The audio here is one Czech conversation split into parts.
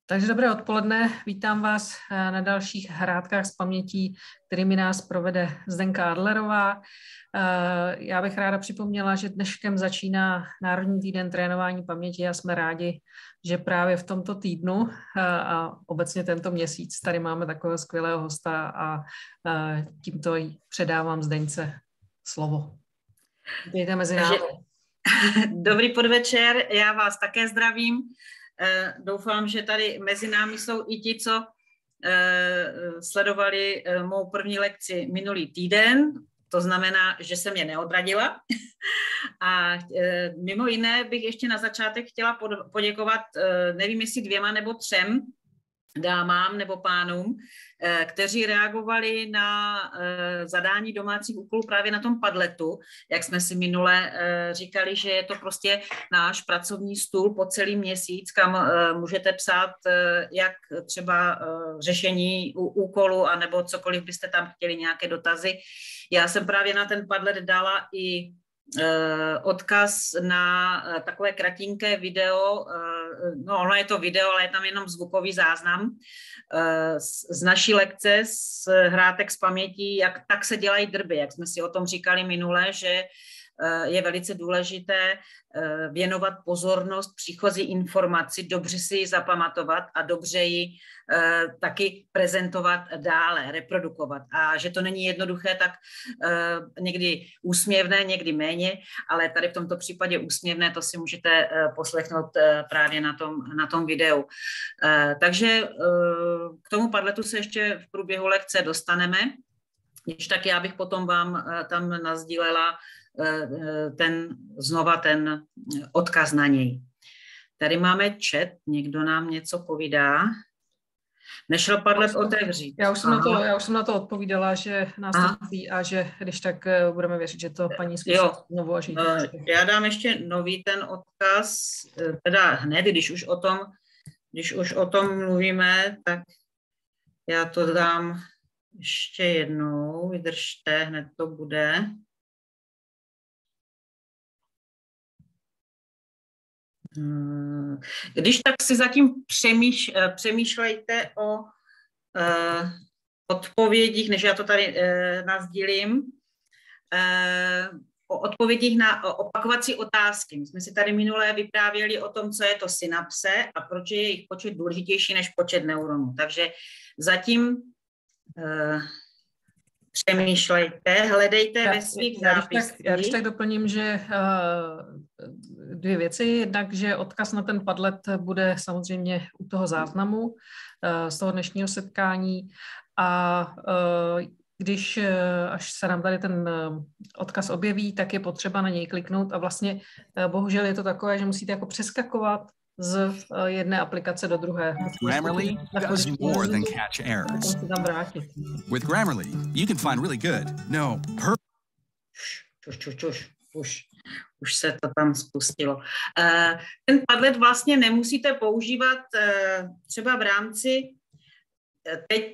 Takže dobré odpoledne, vítám vás na dalších hrádkách z pamětí, kterými nás provede Zdenka Adlerová. Já bych ráda připomněla, že dneškem začíná Národní týden trénování paměti a jsme rádi, že právě v tomto týdnu a obecně tento měsíc tady máme takového skvělého hosta a tímto předávám Zdence slovo. Vítejte mezi námi. Dobrý podvečer, já vás také zdravím. Doufám, že tady mezi námi jsou i ti, co sledovali mou první lekci minulý týden. To znamená, že jsem je neodradila. A mimo jiné bych ještě na začátek chtěla poděkovat, nevím jestli 2 nebo 3 dámám nebo pánům, kteří reagovali na zadání domácích úkolů právě na tom Padletu, jak jsme si minule říkali, že je to prostě náš pracovní stůl po celý měsíc, kam můžete psát jak třeba řešení úkolu, anebo cokoliv byste tam chtěli, nějaké dotazy. Já jsem právě na ten Padlet dala i odkaz na takové kratinké video, no ono je to video, ale je tam jenom zvukový záznam z naší lekce, z hrátek z pamětí, jak tak se dělají drby, jak jsme si o tom říkali minule, že je velice důležité věnovat pozornost příchozí informaci, dobře si ji zapamatovat a dobře ji taky prezentovat dále, reprodukovat. A že to není jednoduché, tak někdy úsměvné, někdy méně, ale tady v tomto případě úsměvné, to si můžete poslechnout právě na tom videu. Takže k tomu Padletu se ještě v průběhu lekce dostaneme. Když tak já bych potom vám tam nasdílela ten odkaz na něj. Tady máme chat, někdo nám něco povídá. Nešel Padlet otevřít. Já už jsem na to odpovídala, že nás to baví a že když tak budeme věřit, že to paní zkusí znovu a žít. Já dám ještě nový ten odkaz, teda hned, když už o tom mluvíme, tak já to dám ještě jednou, vydržte, hned to bude. Když tak si zatím přemýšlejte o odpovědích, než já to tady nasdílím, o odpovědích na opakovací otázky. My jsme si tady minule vyprávěli o tom, co je to synapse a proč je jejich počet důležitější než počet neuronů. Takže zatím přemýšlejte, hledejte ve svých zápiscích. Já když tak doplním, že 2 věci. Jednak, že odkaz na ten Padlet bude samozřejmě u toho záznamu z toho dnešního setkání a až se nám tady ten odkaz objeví, tak je potřeba na něj kliknout a vlastně bohužel je to takové, že musíte jako přeskakovat z jedné aplikace do druhé. Grammarly does more than catch errors. With Grammarly, you can find really good, Už se to tam spustilo. Ten Padlet vlastně nemusíte používat třeba v rámci teď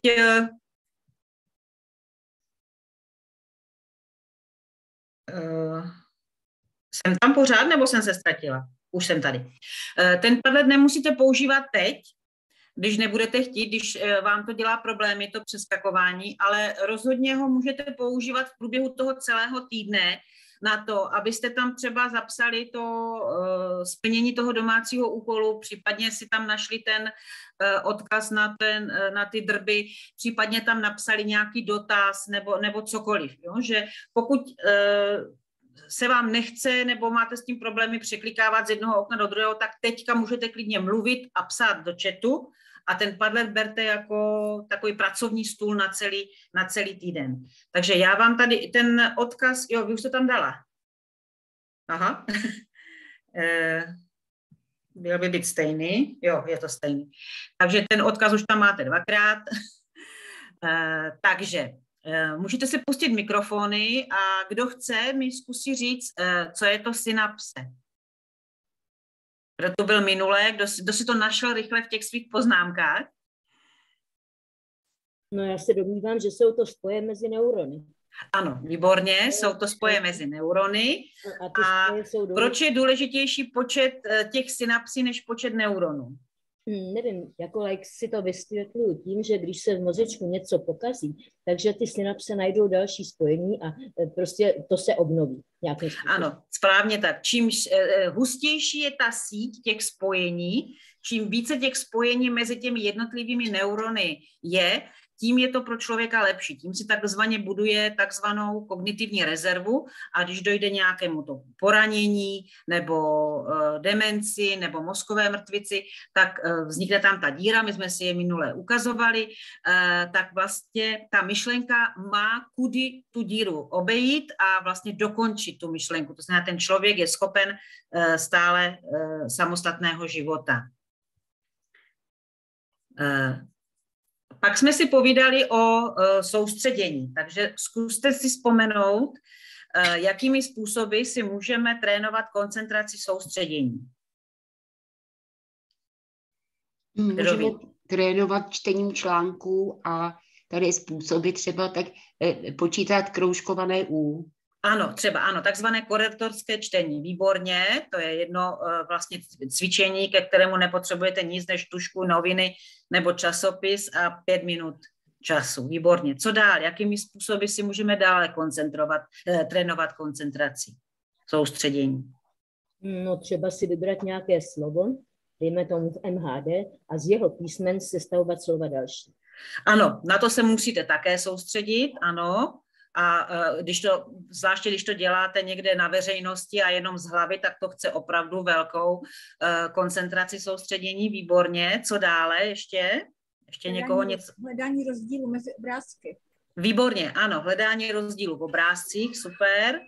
jsem tam pořád, nebo jsem se ztratila? Už jsem tady. Ten Padlet nemusíte používat teď, když nebudete chtít, když vám to dělá problémy, to přeskakování, ale rozhodně ho můžete používat v průběhu toho celého týdne na to, abyste tam třeba zapsali to splnění toho domácího úkolu, případně si tam našli ten odkaz na ty drby, případně tam napsali nějaký dotaz nebo cokoliv. Jo? Že pokud se vám nechce nebo máte s tím problémy překlikávat z jednoho okna do druhého, tak teďka můžete klidně mluvit a psát do chatu a ten Padlet berte jako takový pracovní stůl na celý týden. Takže já vám tady ten odkaz, vy už to tam dala. Aha. Měl by být stejný. Jo, je to stejný. Takže ten odkaz už tam máte 2krát. Takže můžete si pustit mikrofony a kdo chce, mi zkusí říct, co je to synapse. Kdo to byl minule, kdo si to našel rychle v těch svých poznámkách? No já se domnívám, že jsou to spoje mezi neurony. Ano, výborně, jsou to spoje mezi neurony. A proč je důležitější počet těch synapsí než počet neuronů? Nevím, jako like si to vysvětluju tím, že když se v mozečku něco pokazí, takže ty synapse najdou další spojení a prostě to se obnoví. Ano, správně tak. Čím hustější je ta síť těch spojení, čím více těch spojení mezi těmi jednotlivými neurony je, tím je to pro člověka lepší. Tím si takzvaně buduje takzvanou kognitivní rezervu a když dojde nějakému to poranění nebo demenci nebo mozkové mrtvici, tak vznikne tam ta díra, my jsme si je minule ukazovali, tak vlastně ta myšlenka má kudy tu díru obejít a vlastně dokončit tu myšlenku. To znamená, ten člověk je schopen stále samostatného života. Pak jsme si povídali o soustředění, takže zkuste si vzpomenout, jakými způsoby si můžeme trénovat koncentraci soustředění. Můžeme trénovat čtením článků a tady způsoby třeba tak počítat kroužkované U. Ano, třeba ano, takzvané korektorské čtení, výborně, to je jedno vlastně cvičení, ke kterému nepotřebujete nic než tužku, noviny nebo časopis a 5 minut času, výborně. Co dál, jakými způsoby si můžeme dále trénovat koncentraci, soustředění? No třeba si vybrat nějaké slovo, dejme tomu v MHD a z jeho písmen sestavovat slova další. Ano, na to se musíte také soustředit, ano. A zvláště když to děláte někde na veřejnosti a jenom z hlavy, tak to chce opravdu velkou koncentraci soustředění, výborně. Co dále ještě? Hledání rozdílu mezi obrázky. Výborně, ano, hledání rozdílu v obrázcích, super.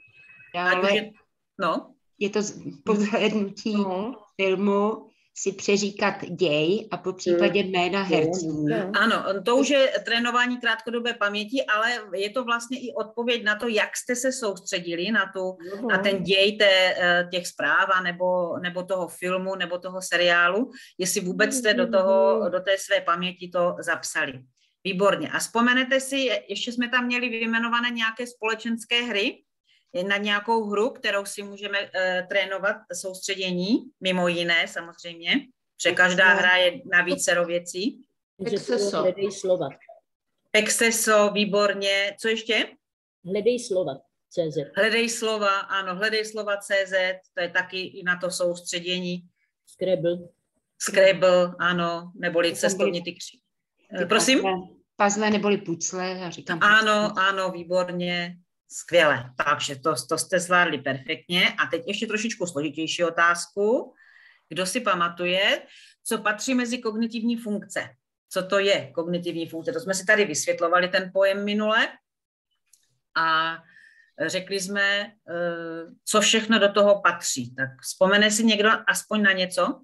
Je to po zhlédnutí filmu si přeříkat děj a po případě jména herců. Ano, to už je trénování krátkodobé paměti, ale je to vlastně i odpověď na to, jak jste se soustředili na ten děj těch zpráv nebo toho filmu nebo toho seriálu, jestli vůbec jste do té své paměti to zapsali. Výborně. A vzpomenete si, ještě jsme tam měli vyjmenované nějaké společenské hry, na nějakou hru, kterou si můžeme trénovat soustředění, mimo jiné samozřejmě, protože každá hra je na vícero věcí. Pexeso. Hledej slova. Pexeso, výborně. Co ještě? Hledej slova. CZ. Hledej slova, ano, hledej slova CZ, to je taky i na to soustředění. Scrabble, ano, neboli cestovní tykři. Prosím? Puzzle neboli pucle, já říkám. Ano, výborně. Skvěle, takže to jste zvládli perfektně. A teď ještě trošičku složitější otázku. Kdo si pamatuje, co patří mezi kognitivní funkce? Co to je kognitivní funkce? To jsme si tady vysvětlovali ten pojem minule a řekli jsme, co všechno do toho patří. Tak vzpomene si někdo aspoň na něco?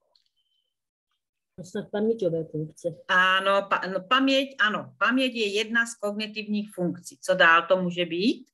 Snad paměťové funkce. Ano, paměť je jedna z kognitivních funkcí. Co dál to může být?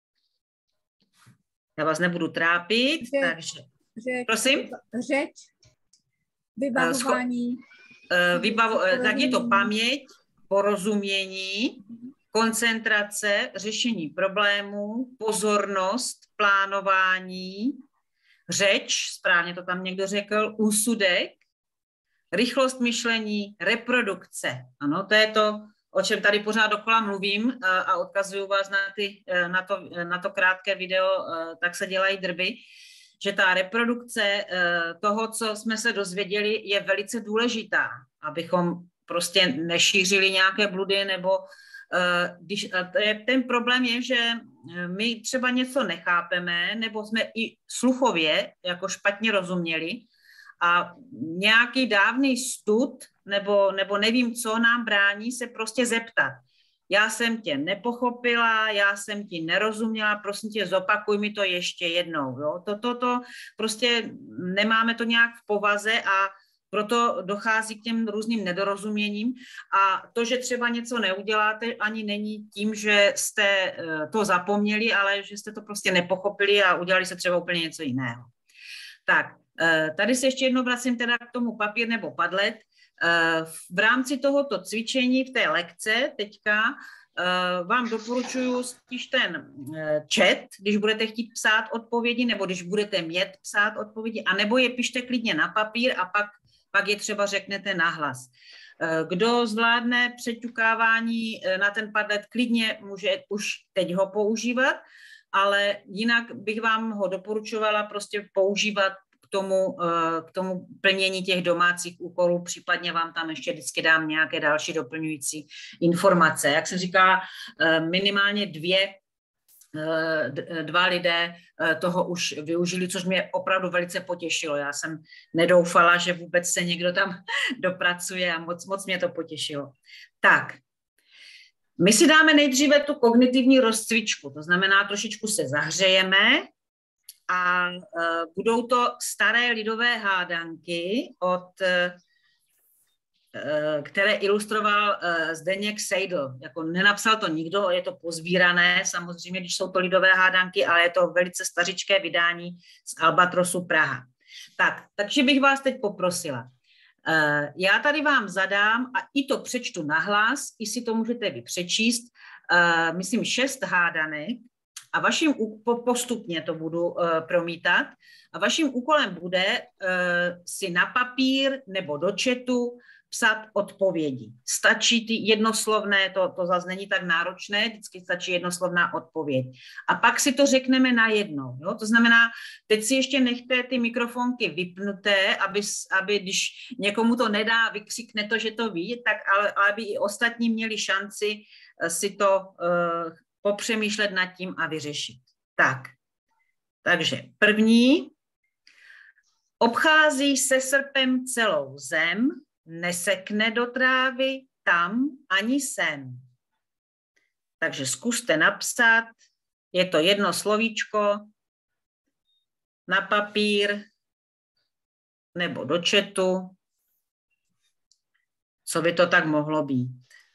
Já vás nebudu trápit, takže... Prosím? Řeč, vybavování. Tak je to paměť, porozumění, koncentrace, řešení problémů, pozornost, plánování, řeč, správně to tam někdo řekl, úsudek, rychlost myšlení, reprodukce. Ano, to je to, o čem tady pořád dokola mluvím a odkazuju vás na to krátké video, tak se dělají drby, že ta reprodukce toho, co jsme se dozvěděli, je velice důležitá, abychom prostě nešířili nějaké bludy, nebo ten problém je, že my třeba něco nechápeme, nebo jsme i sluchově jako špatně rozuměli, a nějaký dávný stud, nebo nevím, co nám brání se prostě zeptat. Já jsem tě nepochopila, já jsem ti nerozuměla, prosím tě, zopakuj mi to ještě jednou. Jo? To prostě nemáme to nějak v povaze a proto dochází k těm různým nedorozuměním. A to, že třeba něco neuděláte, ani není tím, že jste to zapomněli, ale že jste to prostě nepochopili a udělali se třeba úplně něco jiného. Tak, tady se ještě jednou vracím teda k tomu papír nebo padlet. V rámci tohoto cvičení v té lekce teďka vám doporučuji spíš ten chat, když budete chtít psát odpovědi, nebo když budete psát odpovědi, anebo je pište klidně na papír a pak pak je třeba řeknete nahlas. Kdo zvládne přeťukávání na ten Padlet, klidně může už teď ho používat, ale jinak bych vám ho doporučovala prostě používat k tomu plnění těch domácích úkolů, případně vám tam ještě vždycky dám nějaké další doplňující informace. Jak jsem říkala, minimálně dva lidé toho už využili, což mě opravdu velice potěšilo. Já jsem nedoufala, že vůbec se někdo tam dopracuje a moc mě to potěšilo. Tak, my si dáme nejdříve tu kognitivní rozcvičku, to znamená, trošičku se zahřejeme a budou to staré lidové hádanky, které ilustroval Zdeněk Sejdl. Jako nenapsal to nikdo, je to pozbírané, samozřejmě, když jsou to lidové hádanky, ale je to velice stařičké vydání z Albatrosu Praha. Takže bych vás teď poprosila. Já tady vám zadám, a i to přečtu nahlas, i si to můžete vy přečíst, myslím 6 hádanek, a postupně to budu promítat, a vaším úkolem bude si na papír nebo do chatu psat odpovědi. Stačí ty jednoslovné, to zase není tak náročné, vždycky stačí jednoslovná odpověď. A pak si to řekneme najednou. Jo? To znamená, teď si ještě nechte ty mikrofonky vypnuté, aby když někomu to nedá, vykřikne to, že to ví, tak aby i ostatní měli šanci si to popřemýšlet nad tím a vyřešit. Takže první. Obchází se srpem celou zem, nesekne do trávy tam ani sem. Takže zkuste napsat, je to jedno slovíčko na papír nebo do chatu, co by to tak mohlo být.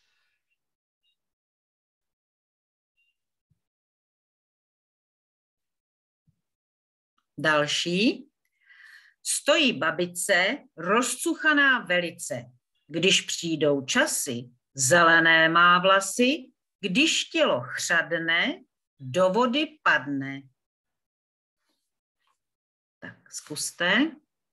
Další. Stojí babice, rozcuchaná velice. Když přijdou časy, zelené má vlasy, když tělo chřadne, do vody padne. Tak, zkuste.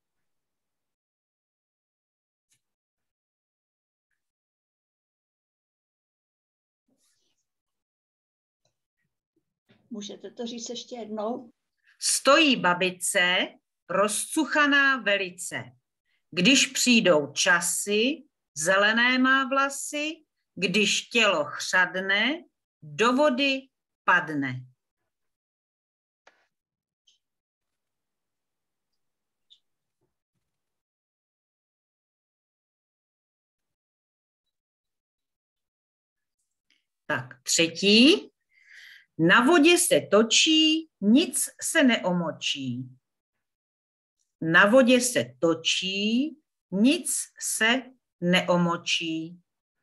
Můžete to říct ještě jednou? Stojí babice, rozcuchaná velice. Když přijdou časy, zelené má vlasy, když tělo chřadne, do vody padne. Tak, třetí. Na vodě se točí, nic se neomočí. Na vodě se točí, nic se neomočí.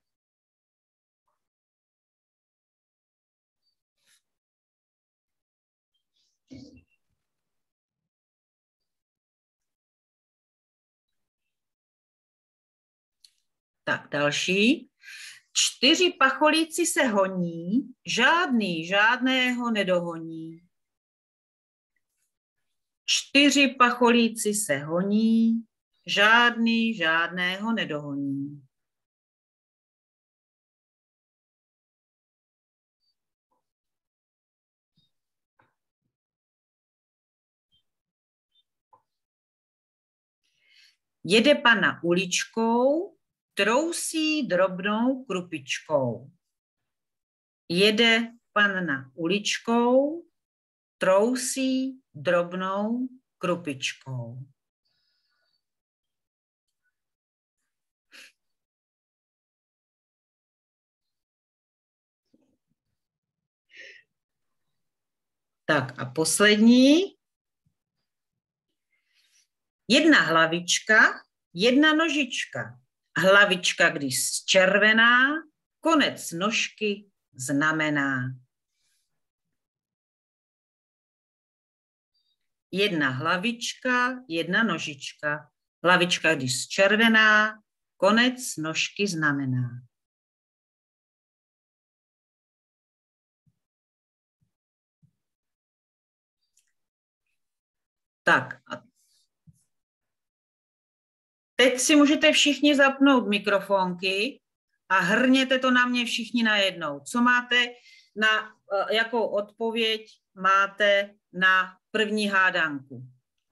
Tak, další. 4 pacholíci se honí, žádný žádného nedohoní. 4 pacholíci se honí, žádný žádného nedohoní. Jede pana uličkou, trousí drobnou krupičkou. Jede panna uličkou, trousí drobnou krupičkou. Tak a poslední. Jedna hlavička, jedna nožička. Hlavička, když červená, konec nožky znamená. Jedna hlavička, jedna nožička. Hlavička, když červená, konec nožky znamená. Tak a teď Teď si můžete všichni zapnout mikrofonky a hrněte to na mě všichni najednou. Co máte jakou odpověď máte na první hádanku?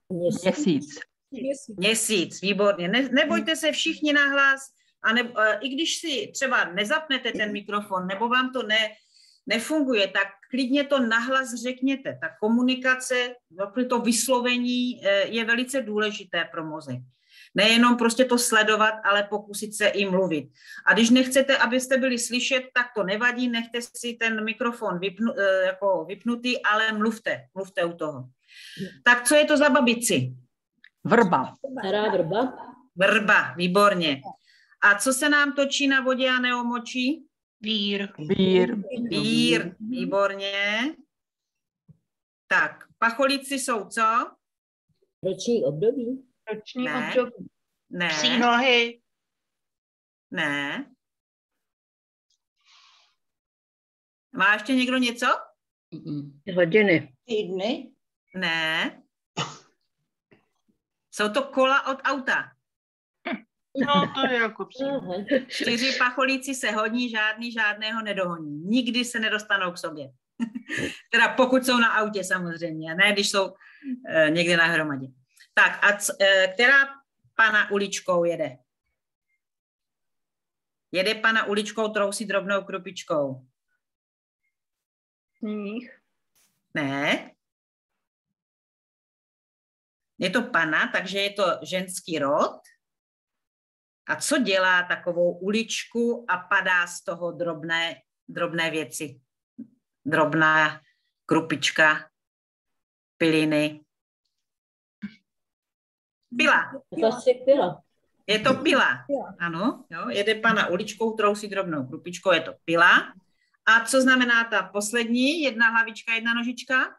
Měsíc, výborně. Nebojte se všichni nahlas, i když si třeba nezapnete ten mikrofon, nebo vám to nefunguje, tak klidně to nahlas řekněte. Ta komunikace, to vyslovení je velice důležité pro mozek. Nejenom prostě to sledovat, ale pokusit se i mluvit. A když nechcete, abyste byli slyšet, tak to nevadí, nechte si ten mikrofon vypnutý, ale mluvte u toho. Tak co je to za babici? Vrba. Stará vrba. Vrba, výborně. A co se nám točí na vodě a neomočí? Vír, výborně. Tak, pacholici jsou co? Roční období. Ne. Psí nohy. Ne. Má ještě někdo něco? Hodiny. Týdny. Ne. Jsou to kola od auta. No, to je jako psí. 4 pacholíci se honí, žádného nedohoní. Nikdy se nedostanou k sobě. Teda pokud jsou na autě samozřejmě, ne když jsou někde na hromadě. Tak a která pana uličkou jede? Jede pana uličkou, trousí drobnou krupičkou. Sníh. Ne. Je to pana, takže je to ženský rod. A co dělá takovou uličku a padá z toho drobné věci? Drobná krupička, piliny. Pila. Je to pila. Ano, jo, jede pana uličkou, trousí drobnou krupičkou, je to pila. A co znamená ta poslední? 1 hlavička, 1 nožička?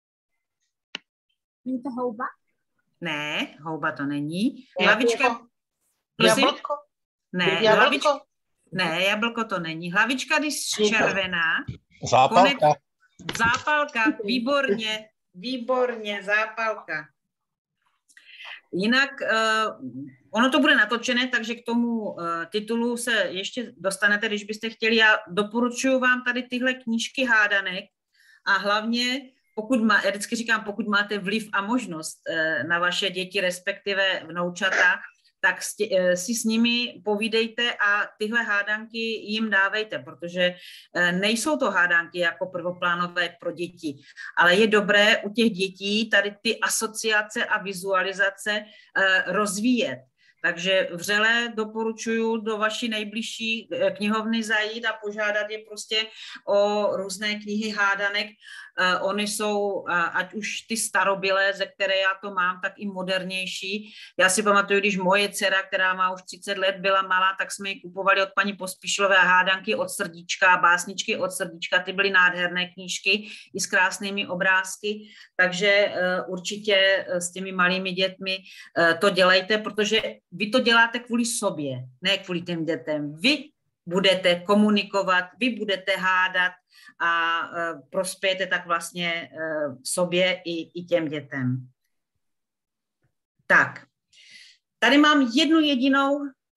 Je to houba? Ne, houba to není. Hlavička. Jablko? Ne, jablko? Ne, jablko to není. Hlavička, když červená. Zápalka. Zápalka, výborně, zápalka. Jinak ono to bude natočené, takže k tomu titulu se ještě dostanete, když byste chtěli. Já doporučuji vám tady tyhle knížky hádanek a hlavně, já vždycky říkám, pokud máte vliv a možnost na vaše děti, respektive vnoučata, tak si s nimi povídejte a tyhle hádanky jim dávejte, protože nejsou to hádanky jako prvoplánové pro děti, ale je dobré u těch dětí tady ty asociace a vizualizace rozvíjet. Takže vřele doporučuji do vaší nejbližší knihovny zajít a požádat je prostě o různé knihy hádanek. Ony jsou, ať už ty starobylé, ze které já to mám, tak i modernější. Já si pamatuju, když moje dcera, která má už 30 let, byla malá, tak jsme ji kupovali od paní Pospíšilové hádánky od srdíčka, básničky od srdíčka, ty byly nádherné knížky i s krásnými obrázky, takže určitě s těmi malými dětmi to dělejte, protože vy to děláte kvůli sobě, ne kvůli těm dětem. Vy budete komunikovat, vy budete hádat a prospějete tak vlastně sobě i těm dětem. Tak, tady mám jednu jedinou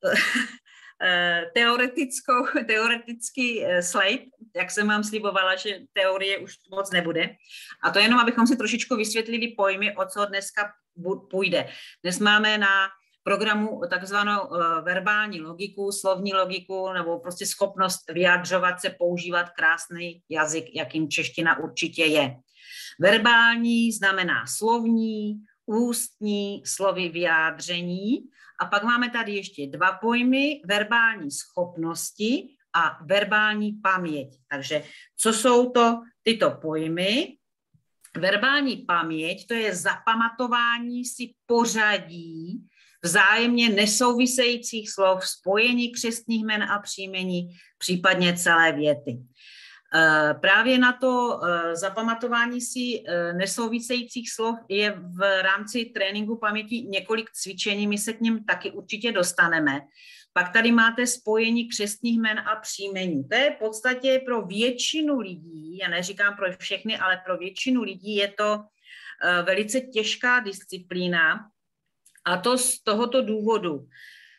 teoretický slide, jak jsem vám slibovala, že teorie už moc nebude. A to jenom, abychom si trošičku vysvětlili pojmy, o co dneska půjde. Dnes máme na programu takzvanou verbální logiku, slovní logiku, nebo prostě schopnost vyjadřovat se, používat krásný jazyk, jakým čeština určitě je. Verbální znamená slovní, ústní, slovy vyjádření. A pak máme tady ještě 2 pojmy, verbální schopnosti a verbální paměť. Takže co jsou to tyto pojmy? Verbální paměť, to je zapamatování si pořadí vzájemně nesouvisejících slov, spojení křestních jmen a příjmení, případně celé věty. Právě na to zapamatování si nesouvisejících slov je v rámci tréninku paměti několik cvičení, my se k nim taky určitě dostaneme. Pak tady máte spojení křestních jmen a příjmení. To je v podstatě pro většinu lidí, já neříkám pro všechny, ale pro většinu lidí je to velice těžká disciplína. A to z tohoto důvodu,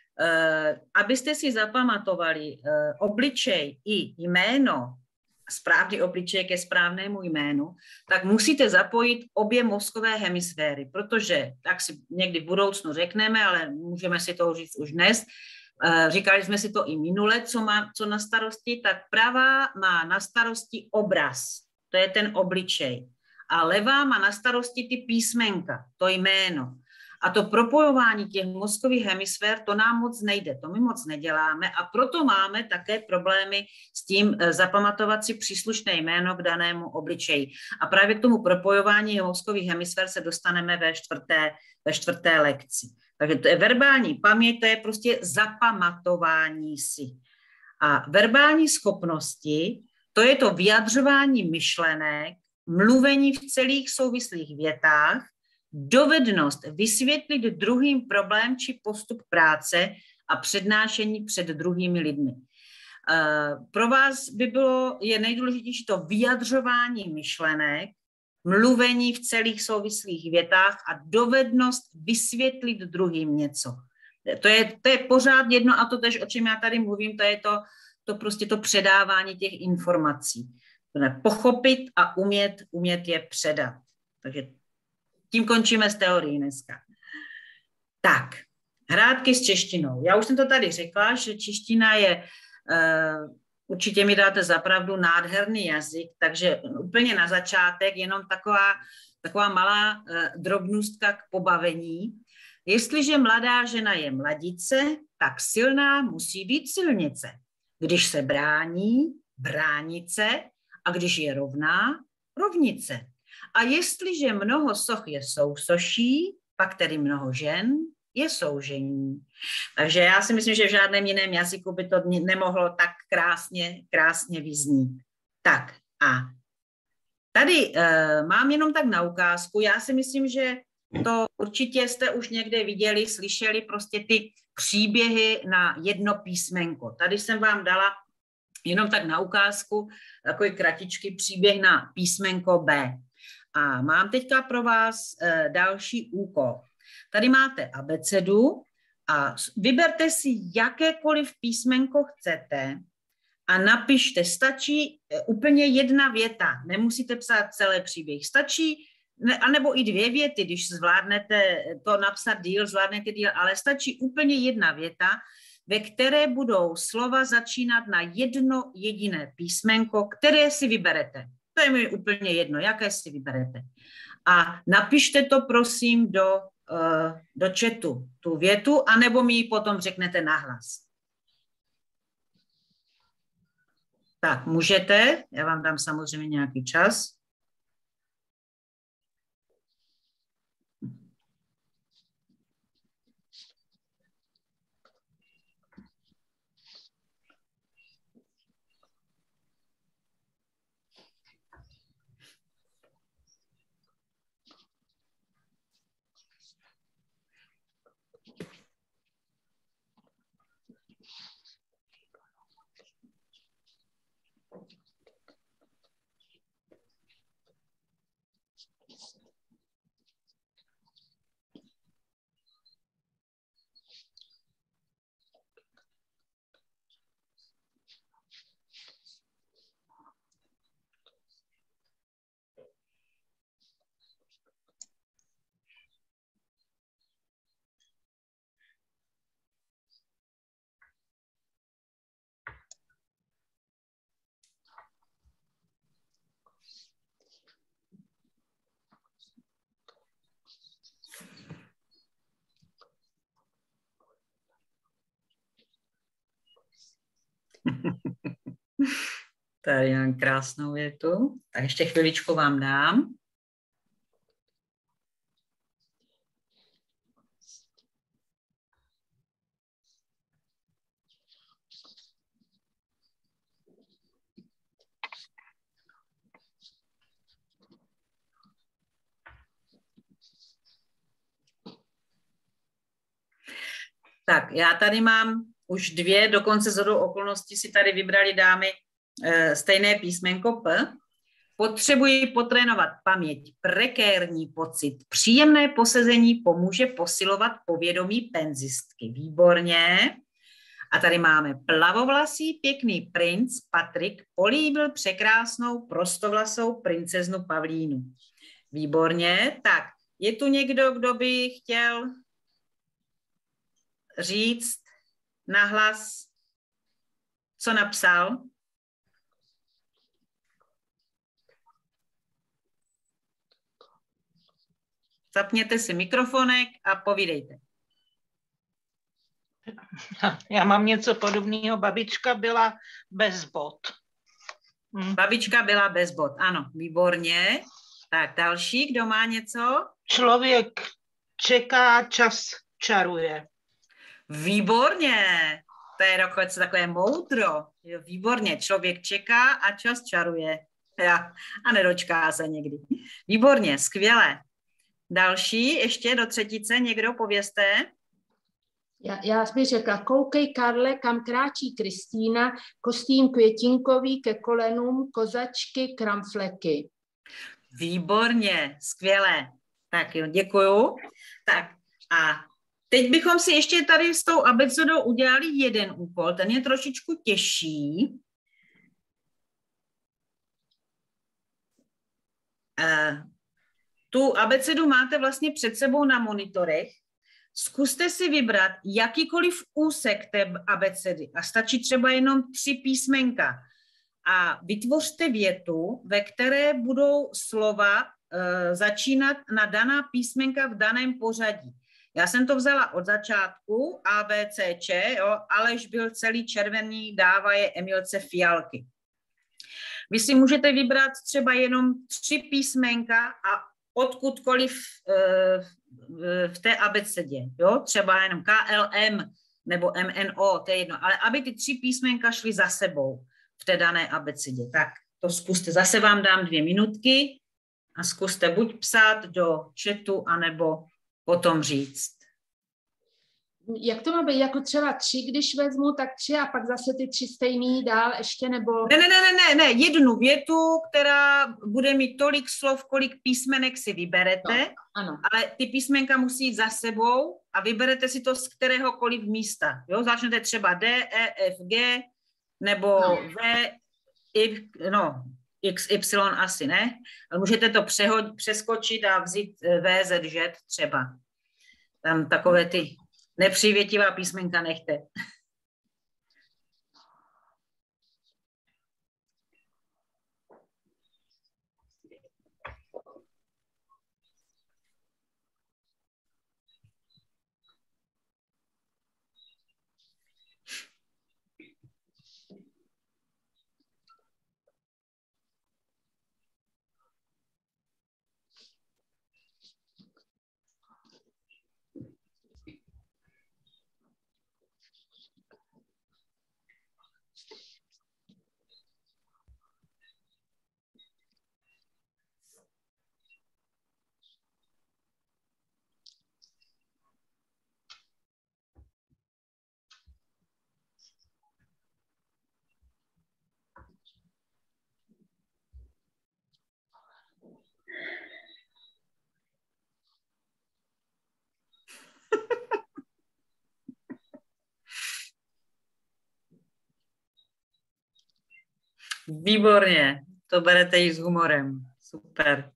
abyste si zapamatovali obličej i jméno, správný obličej ke správnému jménu, tak musíte zapojit obě mozkové hemisféry, protože, tak si někdy v budoucnu řekneme, ale můžeme si to říct už dnes, říkali jsme si to i minule, co na starosti, tak pravá má na starosti obraz, to je ten obličej, a levá má na starosti ty písmenka, to jméno. A to propojování těch mozkových hemisfér, to nám moc nejde, to my moc neděláme a proto máme také problémy s tím zapamatovat si příslušné jméno k danému obličeji. A právě k tomu propojování mozkových hemisfér se dostaneme ve čtvrté lekci. Takže to je verbální paměť, to je prostě zapamatování si. A verbální schopnosti, to je to vyjadřování myšlenek, mluvení v celých souvislých větách, dovednost vysvětlit druhým problém či postup práce a přednášení před druhými lidmi. Pro vás je nejdůležitější to vyjadřování myšlenek, mluvení v celých souvislých větách a dovednost vysvětlit druhým něco. To je pořád jedno a to tež, o čem já tady mluvím, to je to prostě to předávání těch informací. Pochopit a umět je předat. Takže tím končíme s teorií dneska. Tak, hrátky s češtinou. Já už jsem to tady řekla, že čeština je, určitě mi dáte za pravdu, nádherný jazyk, takže úplně na začátek jenom taková malá drobnůstka k pobavení. Jestliže mladá žena je mladice, tak silná musí být silnice. Když se brání, bránice, a když je rovná, rovnice. A jestliže mnoho soch je sousoší, pak tedy mnoho žen je soužení. Takže já si myslím, že v žádném jiném jazyku by to nemohlo tak krásně vyznít. Tak a tady mám jenom tak na ukázku. Já si myslím, že to určitě jste už někde viděli, slyšeli prostě ty příběhy na jedno písmenko. Tady jsem vám dala jenom tak na ukázku takový kratičký příběh na písmenko B. A mám teďka pro vás další úkol. Tady máte abecedu a vyberte si jakékoliv písmenko chcete a napište, stačí úplně jedna věta, nemusíte psát celý příběh, stačí, anebo i 2 věty, když zvládnete to napsat díl, zvládnete díl, ale stačí úplně jedna věta, ve které budou slova začínat na jedno jediné písmenko, které si vyberete. To je mi úplně jedno, jaké si vyberete. A napište to, prosím, do chatu, tu větu, anebo mi ji potom řeknete nahlas. Tak, můžete, já vám dám samozřejmě nějaký čas. Tady mám krásnou větu. Tak ještě chviličku vám dám. Tak, já tady mám už 2, dokonce shodou okolností si tady vybrali dámy stejné písmenko P. Potřebuji potrénovat paměť, prekérní pocit, příjemné posezení pomůže posilovat povědomí penzistky. Výborně. A tady máme plavovlasý pěkný princ Patrik políbil překrásnou prostovlasou princeznu Pavlínu. Výborně. Tak, je tu někdo, kdo by chtěl říct nahlas, co napsal? Zapněte si mikrofonek a povídejte. Já mám něco podobného. Babička byla bez bot. Babička byla bez bot, ano, výborně. Tak další, kdo má něco? Člověk čeká, čas čaruje. Výborně, to je dokonce takové moudro. Jo, výborně, člověk čeká a čas čaruje. A nedočká se někdy. Výborně, skvěle. Další, ještě do třetice, někdo povězte? Já bych řekla, koukej, Karle, kam kráčí Kristýna, kostým květinkový ke kolenům, kozačky, kramfleky. Výborně, skvěle. Tak jo, děkuju. Tak a teď bychom si ještě tady s tou abecedou udělali jeden úkol, ten je trošičku těžší. Tu abecedu máte vlastně před sebou na monitorech. Zkuste si vybrat jakýkoliv úsek té abecedy a stačí třeba jenom 3 písmenka. A vytvořte větu, ve které budou slova začínat na daná písmenka v daném pořadí. Já jsem to vzala od začátku, A, B, C, Č, jo, Aleš byl celý červený, dává je Emilce fialky. Vy si můžete vybrat třeba jenom 3 písmenka a odkudkoliv v té abecedě, jo, třeba jenom KLM nebo MNO, to je jedno, ale aby ty 3 písmenka šly za sebou v té dané abecedě. Tak to zkuste, zase vám dám 2 minutky a zkuste buď psát do chatu, anebo potom říct. Jak to má být, jako třeba 3, když vezmu, tak 3 a pak zase ty 3 stejný dál ještě, nebo... Ne, jednu větu, která bude mít tolik slov, kolik písmenek si vyberete, no, ano. Ale ty písmenka musí jít za sebou a vyberete si to z kteréhokoliv místa. Jo? Začnete třeba D, E, F, G, nebo V, X, Y asi, ne? Ale můžete to přeskočit a vzít V, Z, Ž třeba. Tam takové ty nepřívětivá písmenka nechte. Výborně, to berete i s humorem. Super.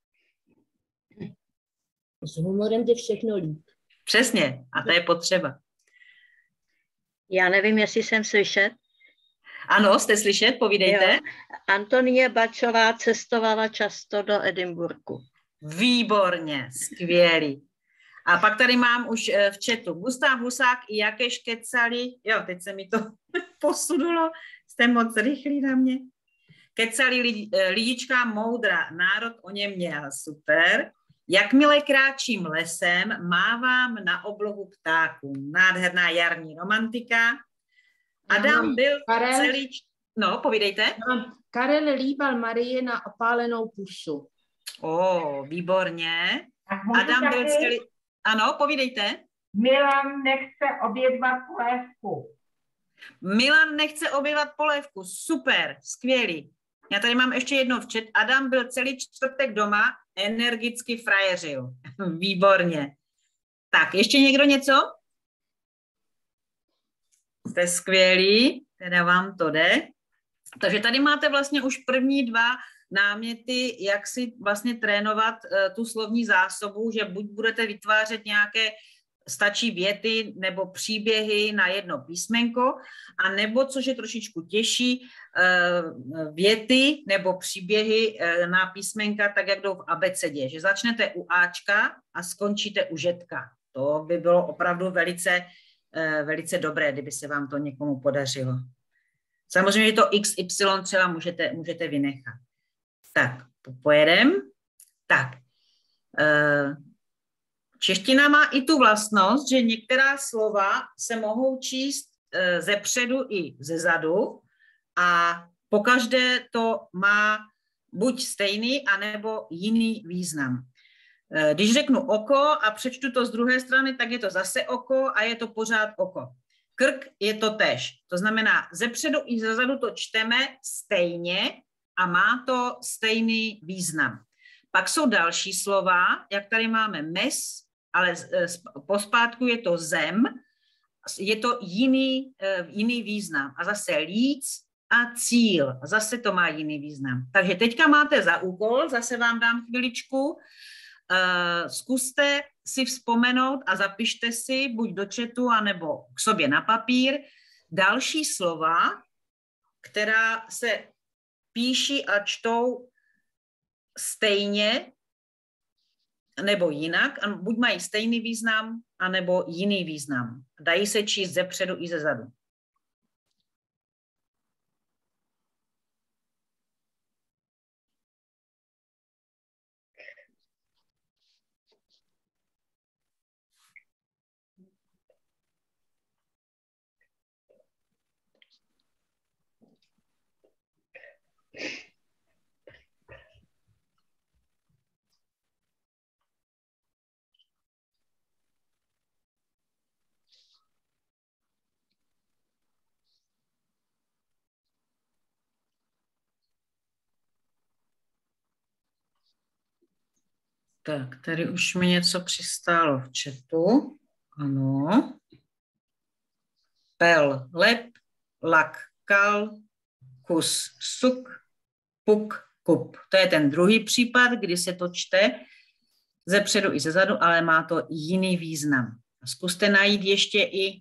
S humorem jde všechno líp. Přesně, a to je potřeba. Já nevím, jestli jsem slyšet. Ano, jste slyšet, povídejte. Jo. Antonie Bačová cestovala často do Edinburghu. Výborně, skvělý. A pak tady mám už v chatu Gustav Husák i Jakeš kecali. Jo, teď se mi to posunulo. Jste moc rychlí na mě. Kecali lidička moudra, národ o něm měl. Super. Jakmile kráčím lesem, mávám na oblohu ptáků. Nádherná jarní romantika. Adam byl celý... No, povídejte. Karel líbal Marii na opálenou pusu. Výborně. Adam byl celý... Ano, povídejte. Milan nechce obědvat polévku. Milan nechce obědvat polévku. Super, skvělý. Já tady mám ještě jedno v chat. Adam byl celý čtvrtek doma, energicky frajeřil. Výborně. Tak, ještě někdo něco? Jste skvělí, teda vám to jde. Takže tady máte vlastně už první dva náměty, jak si vlastně trénovat tu slovní zásobu, že buď budete vytvářet nějaké stačí věty nebo příběhy na jedno písmenko, a nebo, což je trošičku těžší, věty nebo příběhy na písmenka, tak jak jdou v abecedě, že začnete u Ačka a skončíte u Žetka. To by bylo opravdu velice, velice dobré, kdyby se vám to někomu podařilo. Samozřejmě to XY třeba můžete vynechat. Tak, pojedem. Tak, čeština má i tu vlastnost, že některá slova se mohou číst zepředu i zezadu a pokaždé to má buď stejný, anebo jiný význam. Když řeknu oko a přečtu to z druhé strany, tak je to zase oko a je to pořád oko. Krk je to též. To znamená, zepředu i zezadu to čteme stejně a má to stejný význam. Pak jsou další slova, jak tady máme mes, ale pospátku je to zem, je to jiný význam. A zase líc a cíl, a zase to má jiný význam. Takže teďka máte za úkol, zase vám dám chviličku, zkuste si vzpomenout a zapište si buď do chatu, anebo k sobě na papír další slova, která se píší a čtou stejně nebo jinak, a buď mají stejný význam, anebo jiný význam. Dají se číst zepředu i zezadu. Tak, tady už mi něco přistálo v chatu. Ano. Pel, lep, lak, kal, kus, suk, puk, kup. To je ten druhý případ, kdy se to čte zepředu i zezadu, ale má to jiný význam. Zkuste najít ještě i,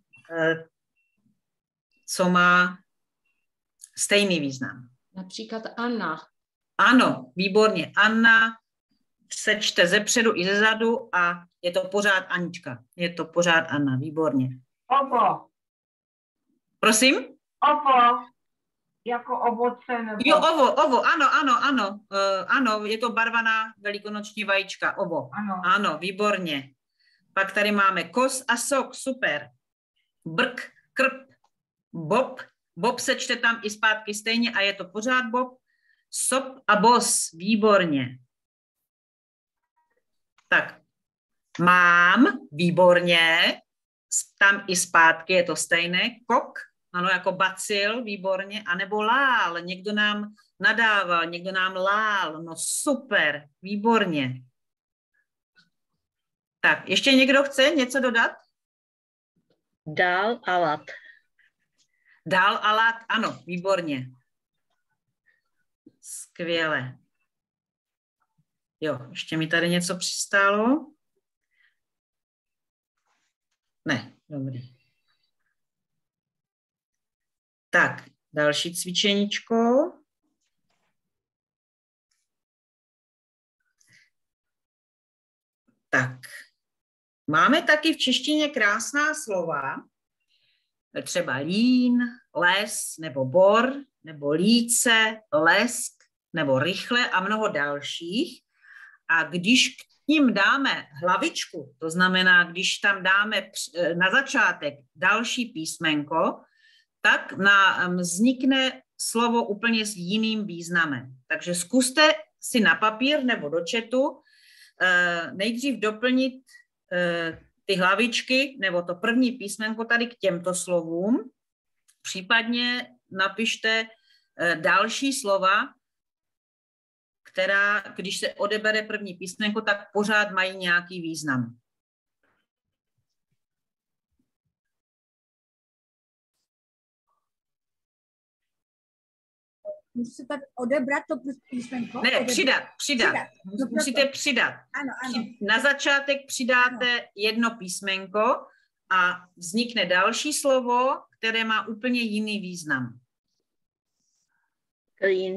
co má stejný význam. Například Anna. Ano, výborně. Anna se čte zepředu i zezadu a je to pořád Anička. Je to pořád Anna, výborně. Ovo. Prosím? Ovo. Jako ovoce nebo... Jo, ovo, ano. Ano, je to barvaná velikonoční vajíčka, ovo. Ano, výborně. Pak tady máme kos a sok, super. Brk, krp, bob. Bob se čte tam i zpátky stejně a je to pořád bob. Sop a bos, výborně. Tak, mám, výborně, tam i zpátky je to stejné, kok, ano, jako bacil, výborně, anebo lál, někdo nám nadával, někdo nám lál, no super, výborně. Tak, ještě někdo chce něco dodat? Dál a lat. Dál a lat, ano, výborně. Skvěle. Jo, ještě mi tady něco přistálo. Ne, dobrý. Tak, další cvičeníčko. Tak, máme taky v češtině krásná slova, třeba lín, les, nebo bor, nebo líce, lesk, nebo rychle a mnoho dalších. A když k ním dáme hlavičku, to znamená, když tam dáme na začátek další písmenko, tak vznikne slovo úplně s jiným významem. Takže zkuste si na papír nebo do chatu nejdřív doplnit ty hlavičky nebo to první písmenko tady k těmto slovům. Případně napište další slova která, když se odebere první písmenko, tak pořád mají nějaký význam. Musíte tak odebrat to písmenko? Ne, přidat. Musíte přidat. Ano. Na začátek přidáte jedno písmenko a vznikne další slovo, které má úplně jiný význam. Clean.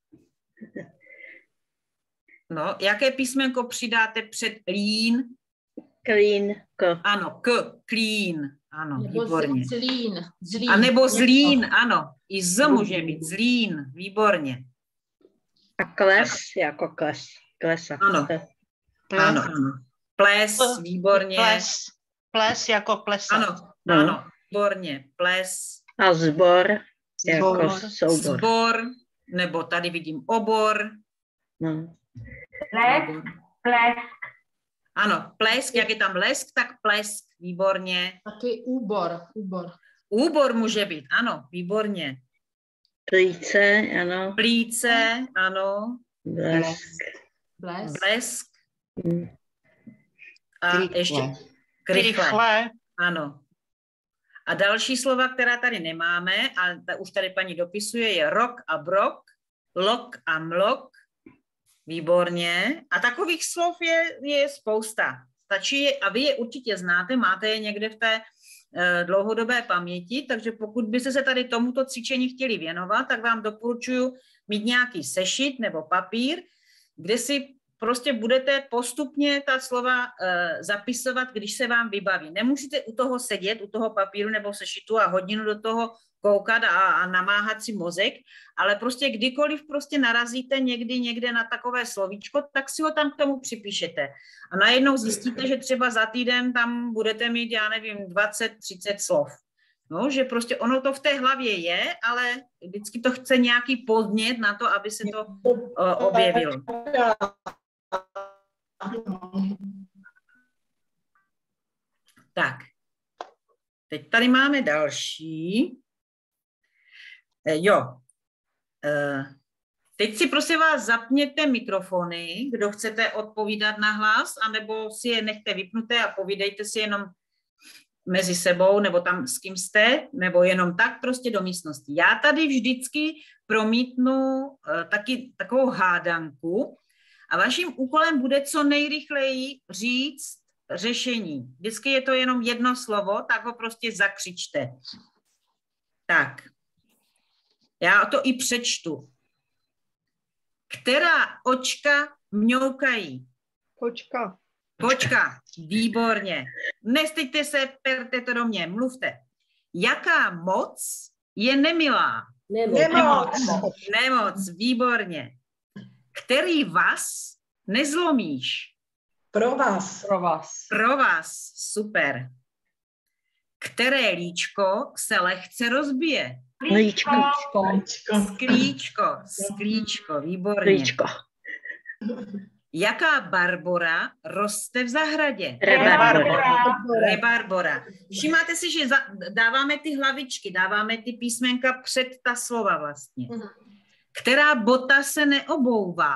No, jaké písmenko přidáte před lean? Clean. Ano, clean. Ano, Nebo výborně. zlín. A nebo zlín, ano. I z může být, zlín, výborně. A kles jako kles. Klesa. Ano. Ano. Ples, výborně. Ples jako plesat. Ano, výborně. Ples. A zbor jako soubor. Zbor, nebo tady vidím obor. No. Plesk. Ano, plesk, jak je tam lesk, tak plesk, výborně. Taky úbor. Úbor může být, ano, výborně. Plíce, ano. Plíce, ano. Blesk. A ještě krychle. Ano. A další slova, která tady nemáme, a už tady paní dopisuje, je rok a brok, lok a mlok. Výborně. A takových slov je spousta. Stačí, a vy je určitě znáte, máte je někde v té dlouhodobé paměti, takže pokud byste se tady tomuto cvičení chtěli věnovat, tak vám doporučuji mít nějaký sešit nebo papír, kde si prostě budete postupně ta slova zapisovat, když se vám vybaví. Nemusíte u toho sedět, u toho papíru nebo sešitu a hodinu do toho koukat a namáhat si mozek, ale prostě kdykoliv prostě narazíte někde na takové slovíčko, tak si ho tam k tomu připíšete. A najednou zjistíte, že třeba za týden tam budete mít, já nevím, 20-30 slov. No, že prostě ono to v té hlavě je, ale vždycky to chce nějaký podnět na to, aby se to objevilo. Tak, teď tady máme další. Teď si prosím vás zapněte mikrofony, kdo chcete odpovídat na hlas, anebo si je nechte vypnuté a povídejte si jenom mezi sebou, nebo tam s kým jste, nebo jenom tak prostě do místnosti. Já tady vždycky promítnu taky takovou hádanku a vaším úkolem bude co nejrychleji říct řešení. Vždycky je to jenom jedno slovo, tak ho prostě zakřičte. Tak. Já to i přečtu. Která očka mňoukají? Kočka, výborně. Nestyďte se, perte to do mě, mluvte. Jaká moc je nemilá? Nemoc, výborně. Který vás nezlomíš? Pro vás, super. Které líčko se lehce rozbije? Sklíčko, výborně. Jaká barbora roste v zahradě? Rebarbora. Všimáte si, že dáváme ty hlavičky, dáváme ty písmenka před ta slova vlastně. Která bota se neobouvá?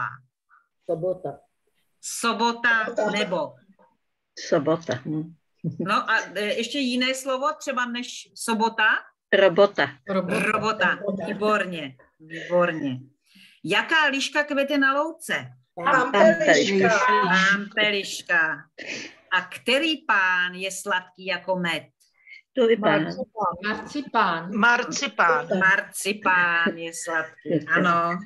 Sobota nebo? Sobota. No a ještě jiné slovo třeba než sobota? Robota. Výborně. Jaká liška kvete na louce? Pampeliška. A který pán je sladký jako med? Marcipán je sladký, ano.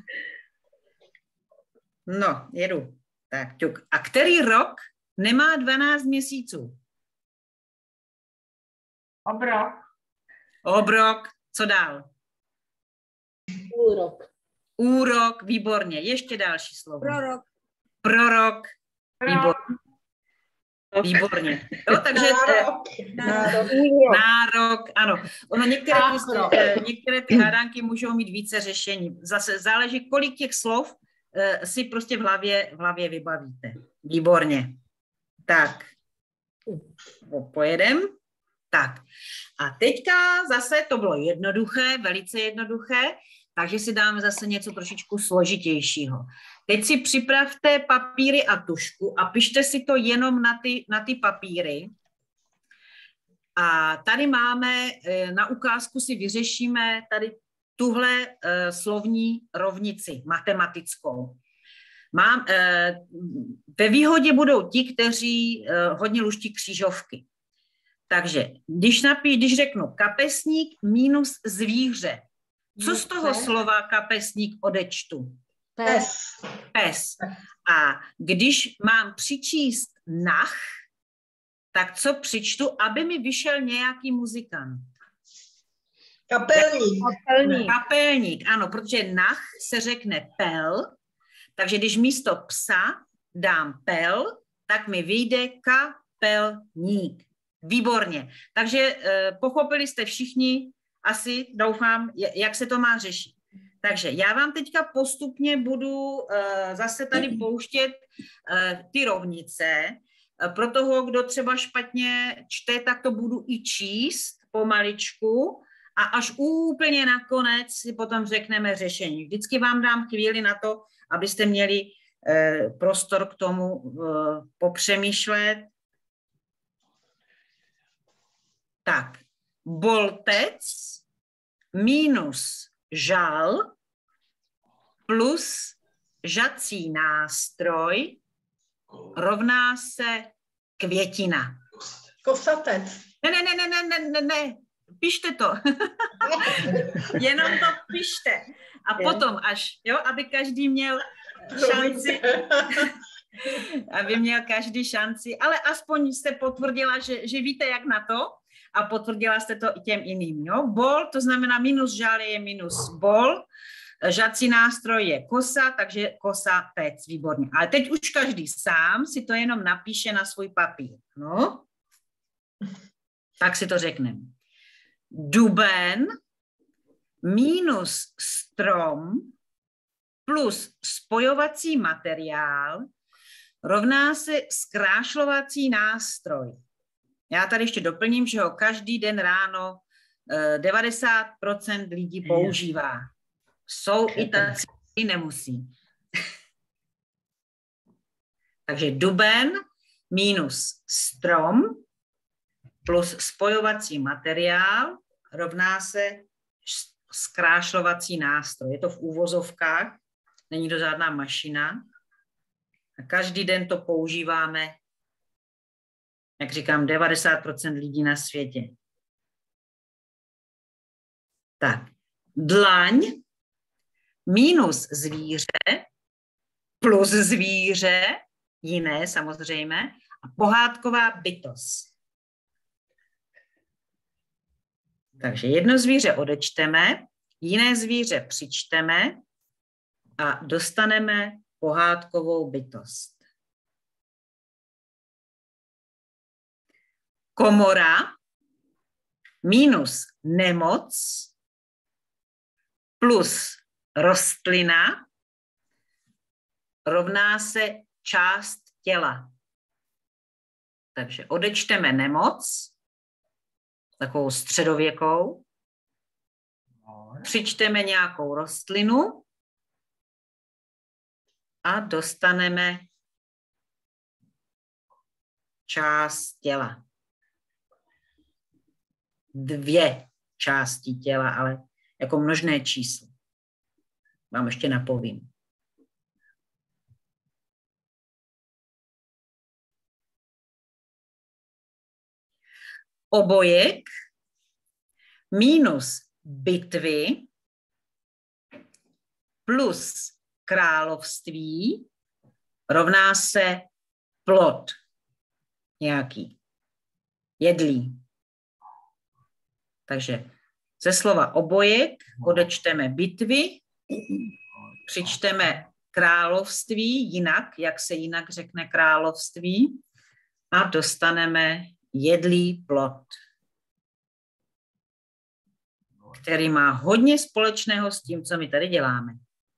No, jedu. Tak, ťuk. A který rok nemá 12 měsíců? Obrok. Co dál? Úrok, výborně. Ještě další slovo. Prorok. Výborně. Jo, takže nárok, ano. Ono některé ty hádánky můžou mít více řešení. Zase záleží, kolik těch slov si prostě v hlavě vybavíte. Výborně. Tak. Pojedem. Tak. A teďka zase to bylo jednoduché, velice jednoduché. takže si dáme zase něco trošičku složitějšího. Teď si připravte papíry a tužku a pište si to jenom na ty papíry. A tady máme, na ukázku si vyřešíme tady tuhle slovní rovnici matematickou. Ve výhodě budou ti, kteří hodně luští křížovky. Takže když řeknu kapesník minus zvíře, co z toho slova kapesník odečtu? Pes. Pes. A když mám přičíst nach, tak co přičtu, aby mi vyšel nějaký muzikant? Kapelník. Kapelník, ano, protože nach se řekne pel, takže když místo psa dám pel, tak mi vyjde kapelník. Výborně. Takže pochopili jste všichni, asi doufám, jak se to má řešit. Takže já vám teďka postupně budu zase tady pouštět ty rovnice. Pro toho, kdo třeba špatně čte, tak to budu i číst pomaličku a až úplně nakonec si potom řekneme řešení. Vždycky vám dám chvíli na to, abyste měli prostor k tomu popřemýšlet. Tak, boltec minus žal plus žací nástroj rovná se květina. Kosatec. Ne, pište to. Jenom to pište. A potom až, jo, aby každý měl šanci, aby měl každý šanci, ale aspoň jste potvrdila, že víte, jak na to a potvrdila jste to i těm jiným, jo. Bol, to znamená minus žal je minus bol, žací nástroj je kosa, takže kosa, pec, výborně. Ale teď už každý sám si to jenom napíše na svůj papír, no. Tak si to řekneme. Duben minus strom plus spojovací materiál rovná se zkrášlovací nástroj. Já tady ještě doplním, že ho každý den ráno 90% lidí používá. Jsou i tací, nemusí. Takže duben minus strom plus spojovací materiál rovná se zkrášlovací nástroj. Je to v úvozovkách, není to žádná mašina. A každý den to používáme, jak říkám, 90% lidí na světě. Tak, dlaň minus zvíře plus zvíře, jiné samozřejmě, a pohádková bytost. Takže jedno zvíře odečteme, jiné zvíře přičteme a dostaneme pohádkovou bytost. Komora minus nemoc plus rostlina rovná se část těla. Takže odečteme nemoc, takovou středověkou, přičteme nějakou rostlinu a dostaneme část těla. 2 části těla, ale jako množné číslo. Vám ještě napovím. Obojek minus bitvy plus království rovná se plod nějaký, jedlý. Takže ze slova obojek odečteme bitvy, přičteme království, jinak, jak se jinak řekne království, a dostaneme jedlý plod, který má hodně společného s tím, co my tady děláme.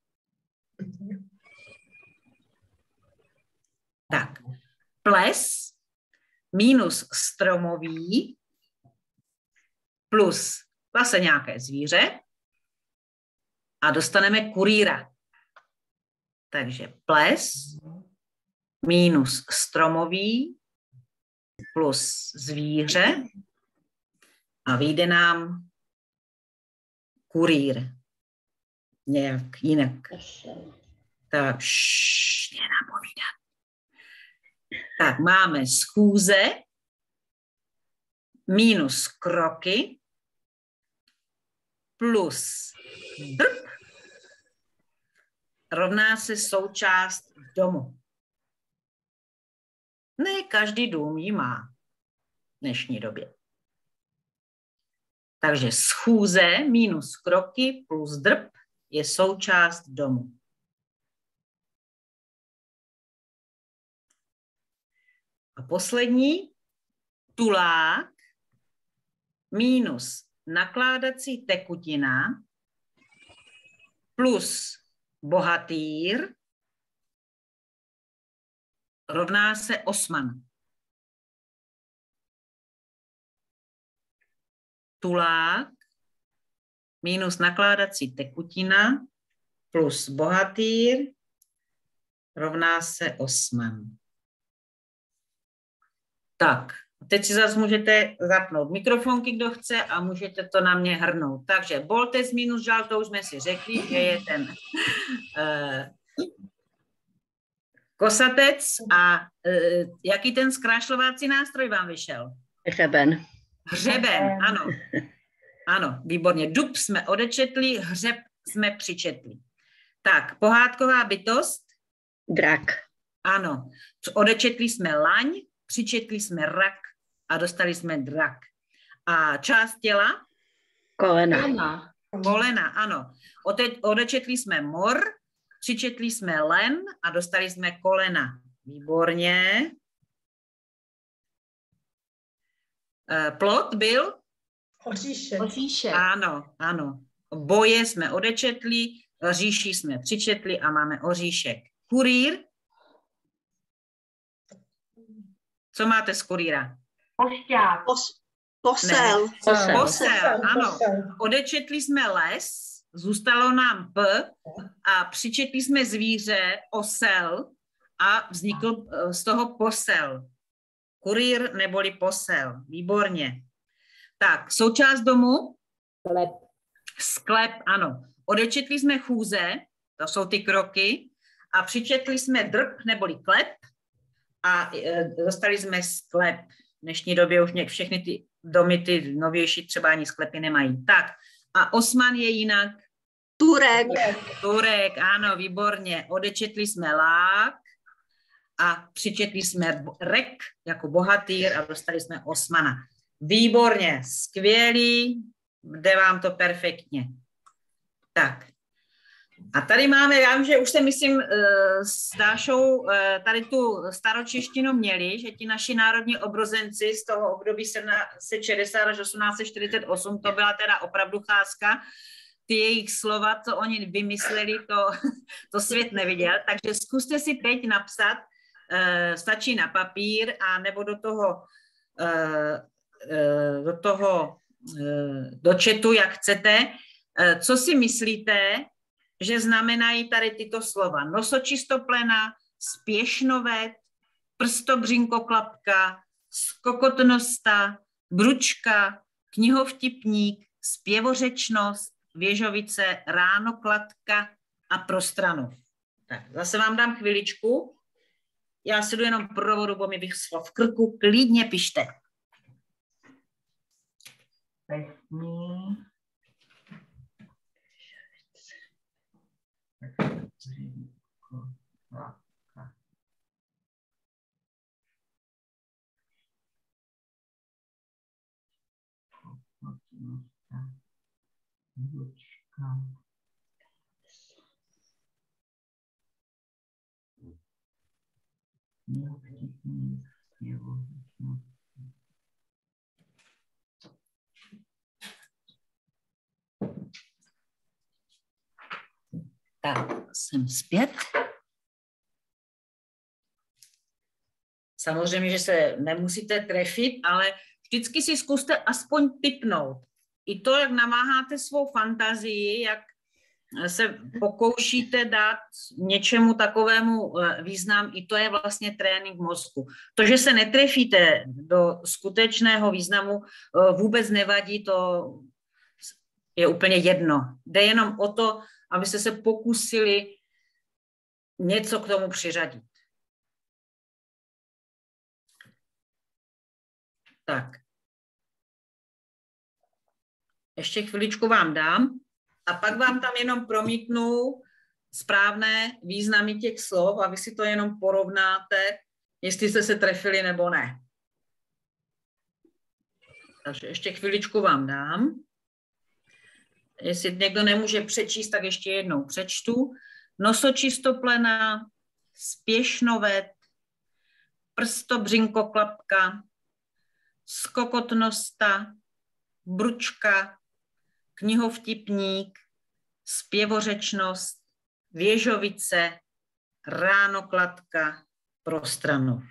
Tak, ples minus stromový plus zase nějaké zvíře a dostaneme kurýra. Takže ples minus stromový plus zvíře a vyjde nám kurýr. Nějak jinak. Tak, nenapovídat. Tak, máme schůze minus kroky plus drb rovná se součást domu. Ne každý dům ji má v dnešní době. Takže schůze minus kroky plus drb je součást domu. A poslední, tulák minus nakládací tekutina plus bohatýr rovná se osman. Tulák minus nakládací tekutina plus bohatýr rovná se osman. Tak, teď si zase můžete zapnout mikrofonky, kdo chce, a můžete to na mě hrnout. Takže boltec minus žal, to už jsme si řekli, že je ten kosatec. A jaký ten zkrášlovací nástroj vám vyšel? Hřeben. Hřeben, ano. Ano, výborně. Dub jsme odečetli, hřeb jsme přičetli. Tak, pohádková bytost? Drak. Ano. Odečetli jsme laň, přičetli jsme rak a dostali jsme drak. A část těla? Kolena. Kolena, ano. Odečetli jsme mor, přičetli jsme len a dostali jsme kolena. Výborně. Plot byl? Oříšek. Oříšek. Ano, ano. Boje jsme odečetli, říši jsme přičetli a máme oříšek. Kurýr? Co máte z kurýra? Pošťák. Posel. Posel, ano. Odečetli jsme les, zůstalo nám p a přičetli jsme zvíře, osel, a vznikl z toho posel. Kurýr neboli posel. Výborně. Tak, součást domu? Sklep. Sklep, ano. Odečetli jsme chůze, to jsou ty kroky, a přičetli jsme drb neboli klep a dostali jsme sklep. V dnešní době už všechny ty domy, ty novější, třeba ani sklepy nemají. Tak, a osman je jinak? Turek. Turek, ano, výborně. Odečetli jsme lák a přičetli jsme rek jako bohatýr a dostali jsme osmana. Výborně, skvělý, jde vám to perfektně. Tak. A tady máme, já vím, že už se myslím s Dášou tady tu staročeštinu měli, že ti naši národní obrozenci z toho období 1760 až 1848, to byla teda opravdu cházka. Ty jejich slova, co oni vymysleli, to svět neviděl. Takže zkuste si teď napsat, stačí na papír a nebo do chatu, jak chcete, co si myslíte, že znamenají tady tyto slova. Nosočistoplena, spěšnovet, prstobřinkoklapka, skokotnosta, bručka, knihovtipník, zpěvořečnost, věžovice, ránokladka a prostranov. Tak, zase vám dám chviličku. Já si jdu jenom pro vodu, bo mi vyschlo v krku. Klidně pište. Tak, jsem zpět. Samozřejmě, že se nemusíte trefit, ale vždycky si zkuste aspoň tipnout. I to, jak namáháte svou fantazii, jak se pokoušíte dát něčemu takovému význam, i to je vlastně trénink mozku. To, že se netrefíte do skutečného významu, vůbec nevadí, to je úplně jedno. Jde jenom o to, abyste se pokusili něco k tomu přiřadit. Tak. Ještě chviličku vám dám a pak vám tam jenom promítnu správné významy těch slov a vy si to jenom porovnáte, jestli jste se trefili nebo ne. Takže ještě chviličku vám dám. Jestli někdo nemůže přečíst, tak ještě jednou přečtu. Nosočistoplena, spěšnovet, prstobřinkoklapka, skokotnosta, bručka, knihovtipník, zpěvořečnost, věžovice, ránokladka, Prostranov.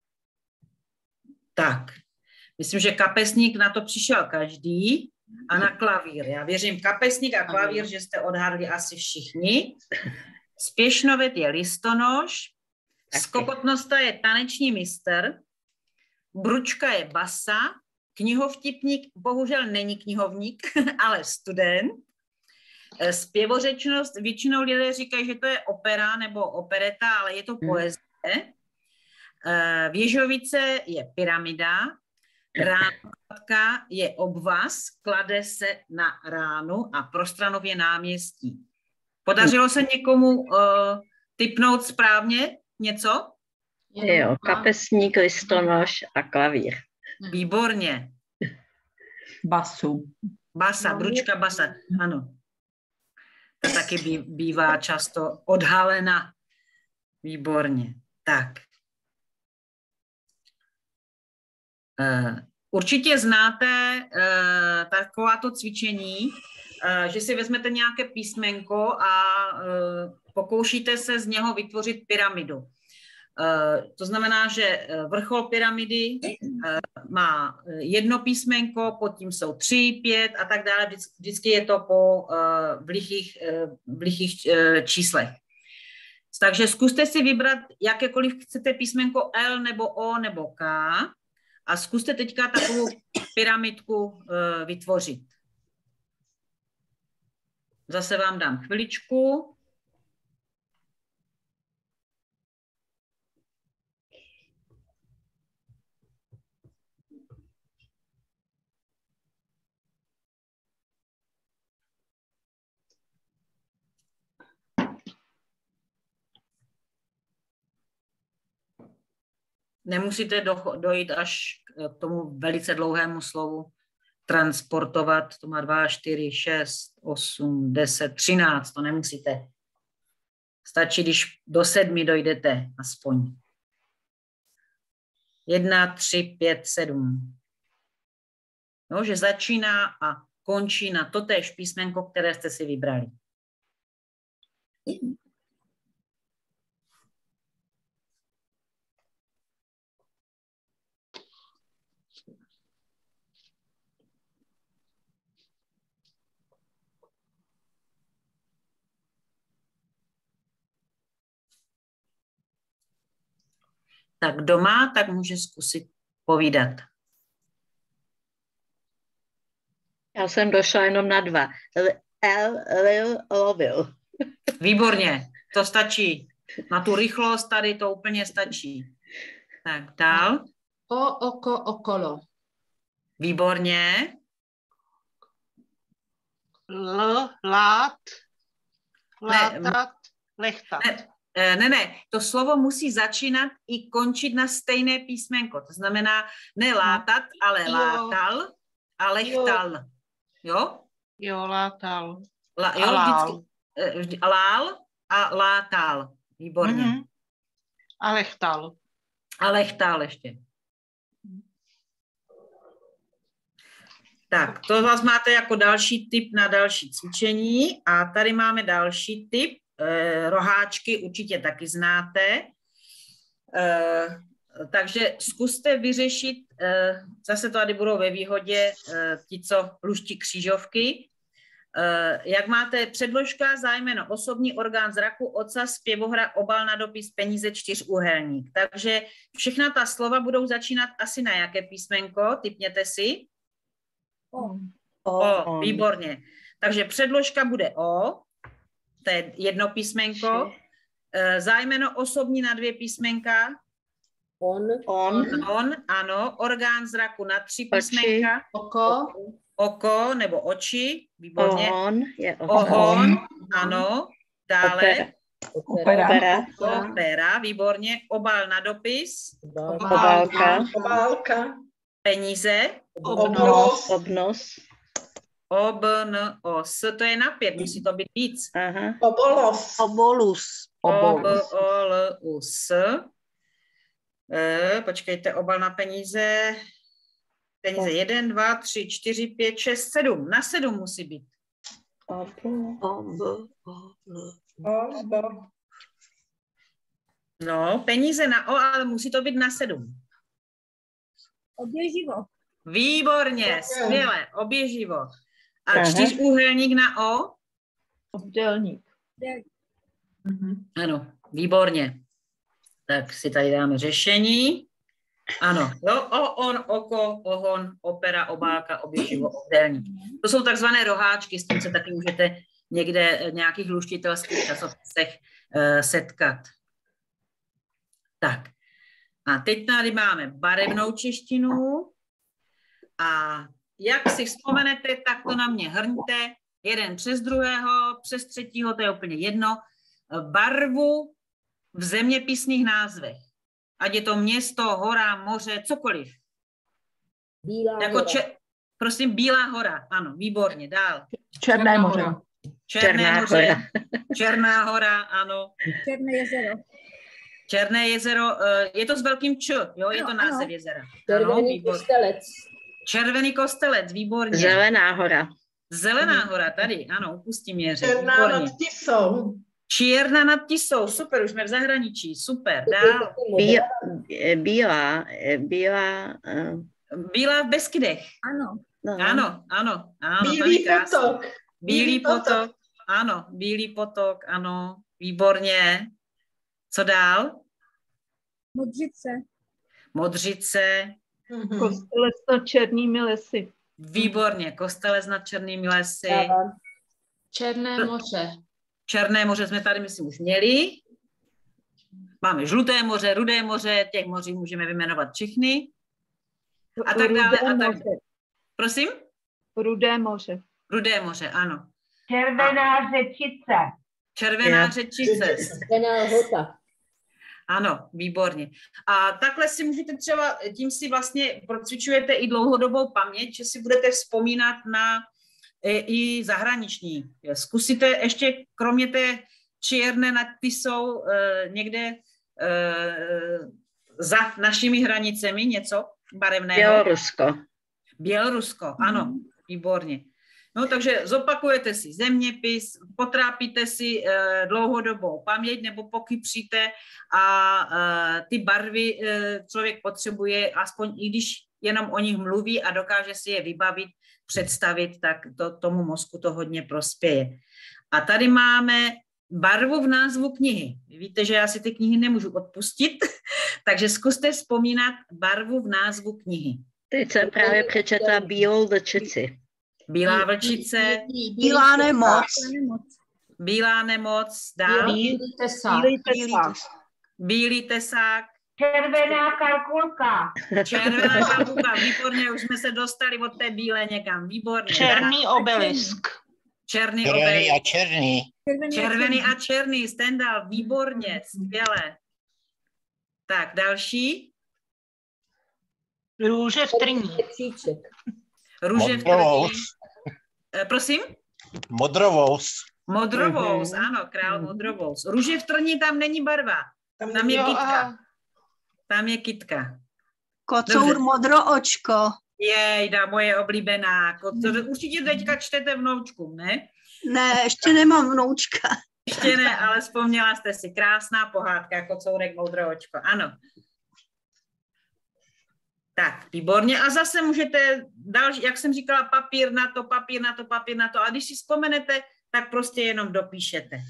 Tak, myslím, že kapesník na to přišel každý a na klavír. Já věřím, kapesník a klavír, že jste odhadli asi všichni. Spěšnovet je listonoš, skokotnosta je taneční mistr, bručka je basa, knihovtipník bohužel není knihovník, ale student. Zpěvořečnost, většinou lidé říkají, že to je opera nebo opereta, ale je to poezie. Věžovice je pyramida, ránokladka je obvaz, klade se na ránu a Prostranov je náměstí. Podařilo se někomu tipnout správně něco? Jo, kapesník, listonoš a klavír. Výborně. Basu. Basa, bručka basa, ano. To taky bývá často odhalena. Výborně. Tak. Určitě znáte takováto cvičení, že si vezmete nějaké písmenko a pokoušíte se z něho vytvořit pyramidu. To znamená, že vrchol pyramidy má jedno písmenko, pod tím jsou 3, 5 a tak dále. Vždycky je to po v lichých číslech. Takže zkuste si vybrat jakékoliv chcete písmenko L nebo O nebo K a zkuste teďka takovou pyramidku vytvořit. Zase vám dám chviličku. Nemusíte dojít až k tomu velice dlouhému slovu transportovat, to má 2, 4, 6, 8, 10, 13, to nemusíte. Stačí, když do 7 dojdete aspoň. 1, 3, 5, 7. No, že začíná a končí na totéž písmenko, které jste si vybrali. Tak kdo má, tak může zkusit povídat. Já jsem došla jenom na 2. Lovil. Výborně, to stačí. Na tu rychlost tady to úplně stačí. Tak dál. Oko, okolo. Výborně. Látat, lechtat. Ne, to slovo musí začínat i končit na stejné písmenko. To znamená ne látat, ale látal a lechtal. Jo? Jo, látal. Vždycky, lál a látal. Výborně. Mm-hmm. A lechtal. A lechtal ještě. Tak, to vás máte jako další tip na další cvičení. A tady máme další tip. Roháčky určitě taky znáte. Takže zkuste vyřešit, zase tady budou ve výhodě ti, co luští křížovky, Jak máte předložka, zájmeno, osobní orgán zraku, ocas, zpěvohra, obal na dopis, peníze, čtyřúhelník. Takže všechna ta slova budou začínat asi na jaké písmenko? Tipněte si. O, výborně. Takže předložka bude O, to je jedno písmenko. Zájmeno osobní na 2 písmenka. On, ano. Orgán zraku na 3 písmenka. Oko nebo oči, výborně. Ohon, ano. Dále. Opera, výborně. Obal na dopis. Obálka. Peníze. Obnos. Obnos, to je na 5, musí to být víc. Obolus. Počkejte, obal na peníze. Peníze 1, 2, 3, 4, 5, 6, 7. Na 7 musí být. No, peníze na O, ale musí to být na 7. Oběživo. Výborně, skvěle, oběživo. A čtyřúhelník na O? Obdélník. Ano, výborně. Tak si tady dáme řešení. Ano, jo, on, oko, ohon, opera, obálka, oběživo, obdélník. To jsou takzvané roháčky, s tím se taky můžete někde v nějakých luštitelských časopisech setkat. Tak. A teď tady máme barevnou češtinu. A jak si vzpomenete, tak to na mě hrňte. Jeden přes druhého, přes třetího, to je úplně jedno. Barvu v zeměpisných názvech. Ať je to město, hora, moře, cokoliv. Bílá jako hora. Prosím, Bílá hora. Ano, výborně. Dál. Černé moře. Černé moře. Černá hora, ano. Černé jezero. Černé jezero, je to s velkým Č, jo, je to název jezera. Červený kostelec. Červený kostelec, výborně. Zelená hora. Zelená hora, tady, ano, upustím měře. Černá nad Tisou. Černá nad Tisou, super, už jsme v zahraničí, super, dál. Bílá v Beskydech. Ano. Ano. Bílý potok. Bílý potok, ano, Bílý potok, ano, výborně. Co dál? Modřice. Kostelec nad Černými lesy. Výborně, Kostelec nad Černými lesy. Černé moře. Černé moře jsme tady, myslím, už měli. Máme Žluté moře, Rudé moře, těch moří můžeme vyjmenovat všechny. A tak dále. A tak. Prosím? Rudé moře. Rudé moře, ano. Červená řečice. Červená řečice. Červená hota. Ano, výborně. A takhle si můžete třeba, tím si vlastně procvičujete i dlouhodobou paměť, že si budete vzpomínat na i zahraniční. Zkusíte ještě, kromě té Černé nad Tisou, někde za našimi hranicemi něco barevného? Bělorusko, ano, výborně. No, takže zopakujete si zeměpis, potrápíte si dlouhodobou paměť nebo pokypříte a ty barvy člověk potřebuje, aspoň i když jenom o nich mluví a dokáže si je vybavit, představit, tak tomu mozku to hodně prospěje. A tady máme barvu v názvu knihy. Víte, že já si ty knihy nemůžu odpustit, takže zkuste vzpomínat barvu v názvu knihy. Teď jsem právě přečetla Bílou vlčici. Bílá vlčice. Bílá nemoc. Bílá nemoc. Dál. Bílý tesák. Červená kalkulka. Červená kalkulka, výborně, už jsme se dostali od té bílé někam, výborně. Černý obelisk. Černý obelisk. A černý. Červený a černý, Stendhal, výborně, skvěle. Tak, další. Růže v trní. Růže v trní. Prosím? Modrovous. Modrovous, ano, král modrovous. Růže v trní, tam není barva. Tam je kytka. Tam je kytka. Kocour modroočko. Jejda, moje oblíbená. Určitě teďka čtete vnoučku, ne? Ne, ještě nemám vnoučka. Ještě ne, ale vzpomněla jste si. Krásná pohádka, Kocourek modroočko. Ano. Tak, výborně. A zase můžete, další, jak jsem říkala, papír na to, papír na to, papír na to. A když si vzpomenete, tak prostě jenom dopíšete.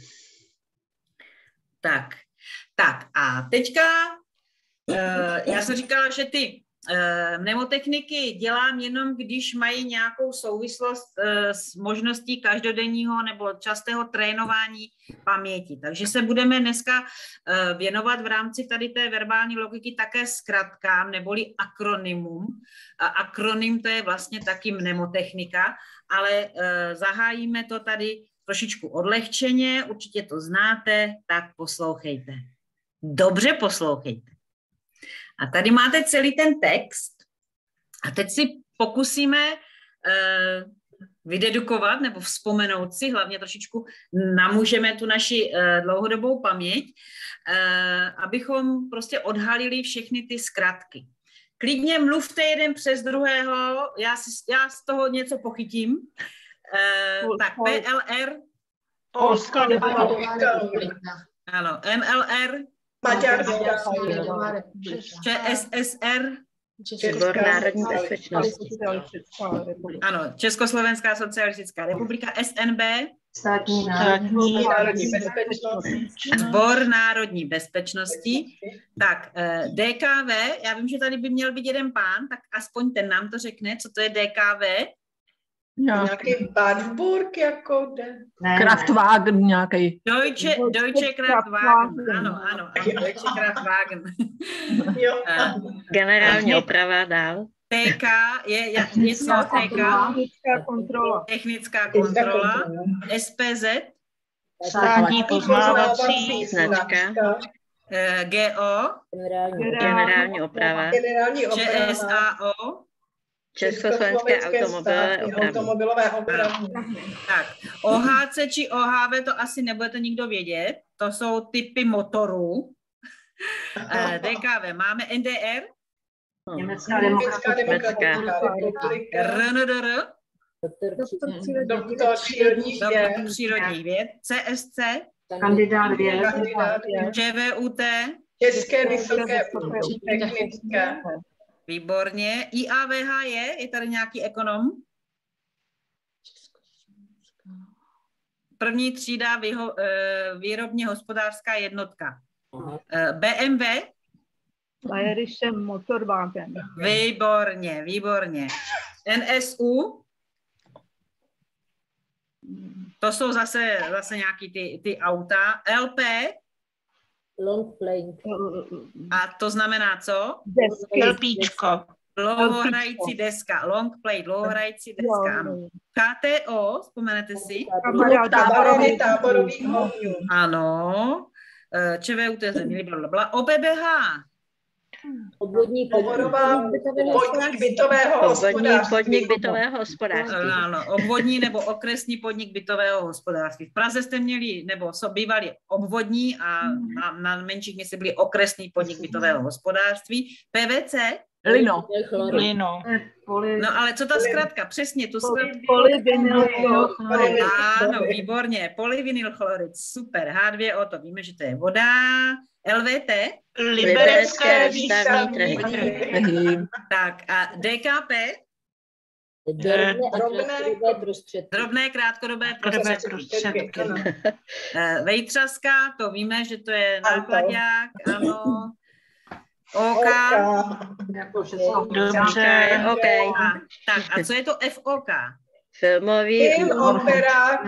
Tak a teďka, já jsem říkala, že ty mnemotechniky dělám jenom, když mají nějakou souvislost s možností každodenního nebo častého trénování paměti. Takže se budeme dneska věnovat v rámci tady té verbální logiky také zkratkám neboli akronymům. A akronym to je vlastně taky mnemotechnika, ale zahájíme to tady trošičku odlehčeně, určitě to znáte, tak poslouchejte. Dobře poslouchejte. A tady máte celý ten text a teď si pokusíme vydedukovat nebo vzpomenout si, hlavně trošičku namůžeme tu naši dlouhodobou paměť, abychom prostě odhalili všechny ty zkratky. Klidně mluvte jeden přes druhého, já z toho něco pochytím. Tak PLR. Polská republika. Ano, MLR. Maďarská. ČSSR. Sbor národní bezpečnosti. Ano, Československá socialistická republika. SNB. Státní národní bezpečnosti. Sbor národní bezpečnosti. Tak, DKV, já vím, že tady by měl být jeden pán, tak aspoň ten nám to řekne, co to je DKV. Nějaký Badenburg jako Kraftwagen nějaký. Deutsche Kraftwagen. Ano, Deutsche Kraftwagen. Generální oprava dál. TK je něco TK. Technická kontrola. SPZ. Státní poznávací značka. GO. Generální oprava. ČSAO. Československé automobilové opravy. Tak, OHC či OHV to asi nebudete nikdo vědět. To jsou typy motorů. DKV. Máme NDR. Německá demokratická republika. RNDR. Doktor přírodních věd. CSC. Kandidát věd. ČVUT. České vysoké technické. Výborně. IAVH je tady nějaký ekonom? První třída výrobně hospodářská jednotka. BMW? Bayerische Motorwagen. Výborně. NSU? To jsou zase nějaký ty auta. LP? Long plane. A to znamená co? Lpíčko. Dlouhohrající deska. Long play, dlouhohrající deska. Ano. KTO, vzpomenete si? Táborových ohňů. Ano. ČVUT, blablabla. OBBH. Obvodní podnik bytového hospodářství. Ano, obvodní nebo okresní podnik bytového hospodářství. V Praze jste měli, nebo bývali obvodní a na menších městech byli okresní podnik bytového hospodářství. PVC? Lino. No ale co ta zkratka? Přesně, tu zkratku. Polyvinylchlorid. Ano, výborně. Polyvinylchlorid, super. H2O, to víme, že to je voda. LVT? Liberecké výstavní trhy. Tak a DKP? Drobné krátkodobé prostředky. Vejtřaska, to víme, že to je nákladák, ano. OK. Dobře. OK. Tak a co je to FOK? Filmový. Opera.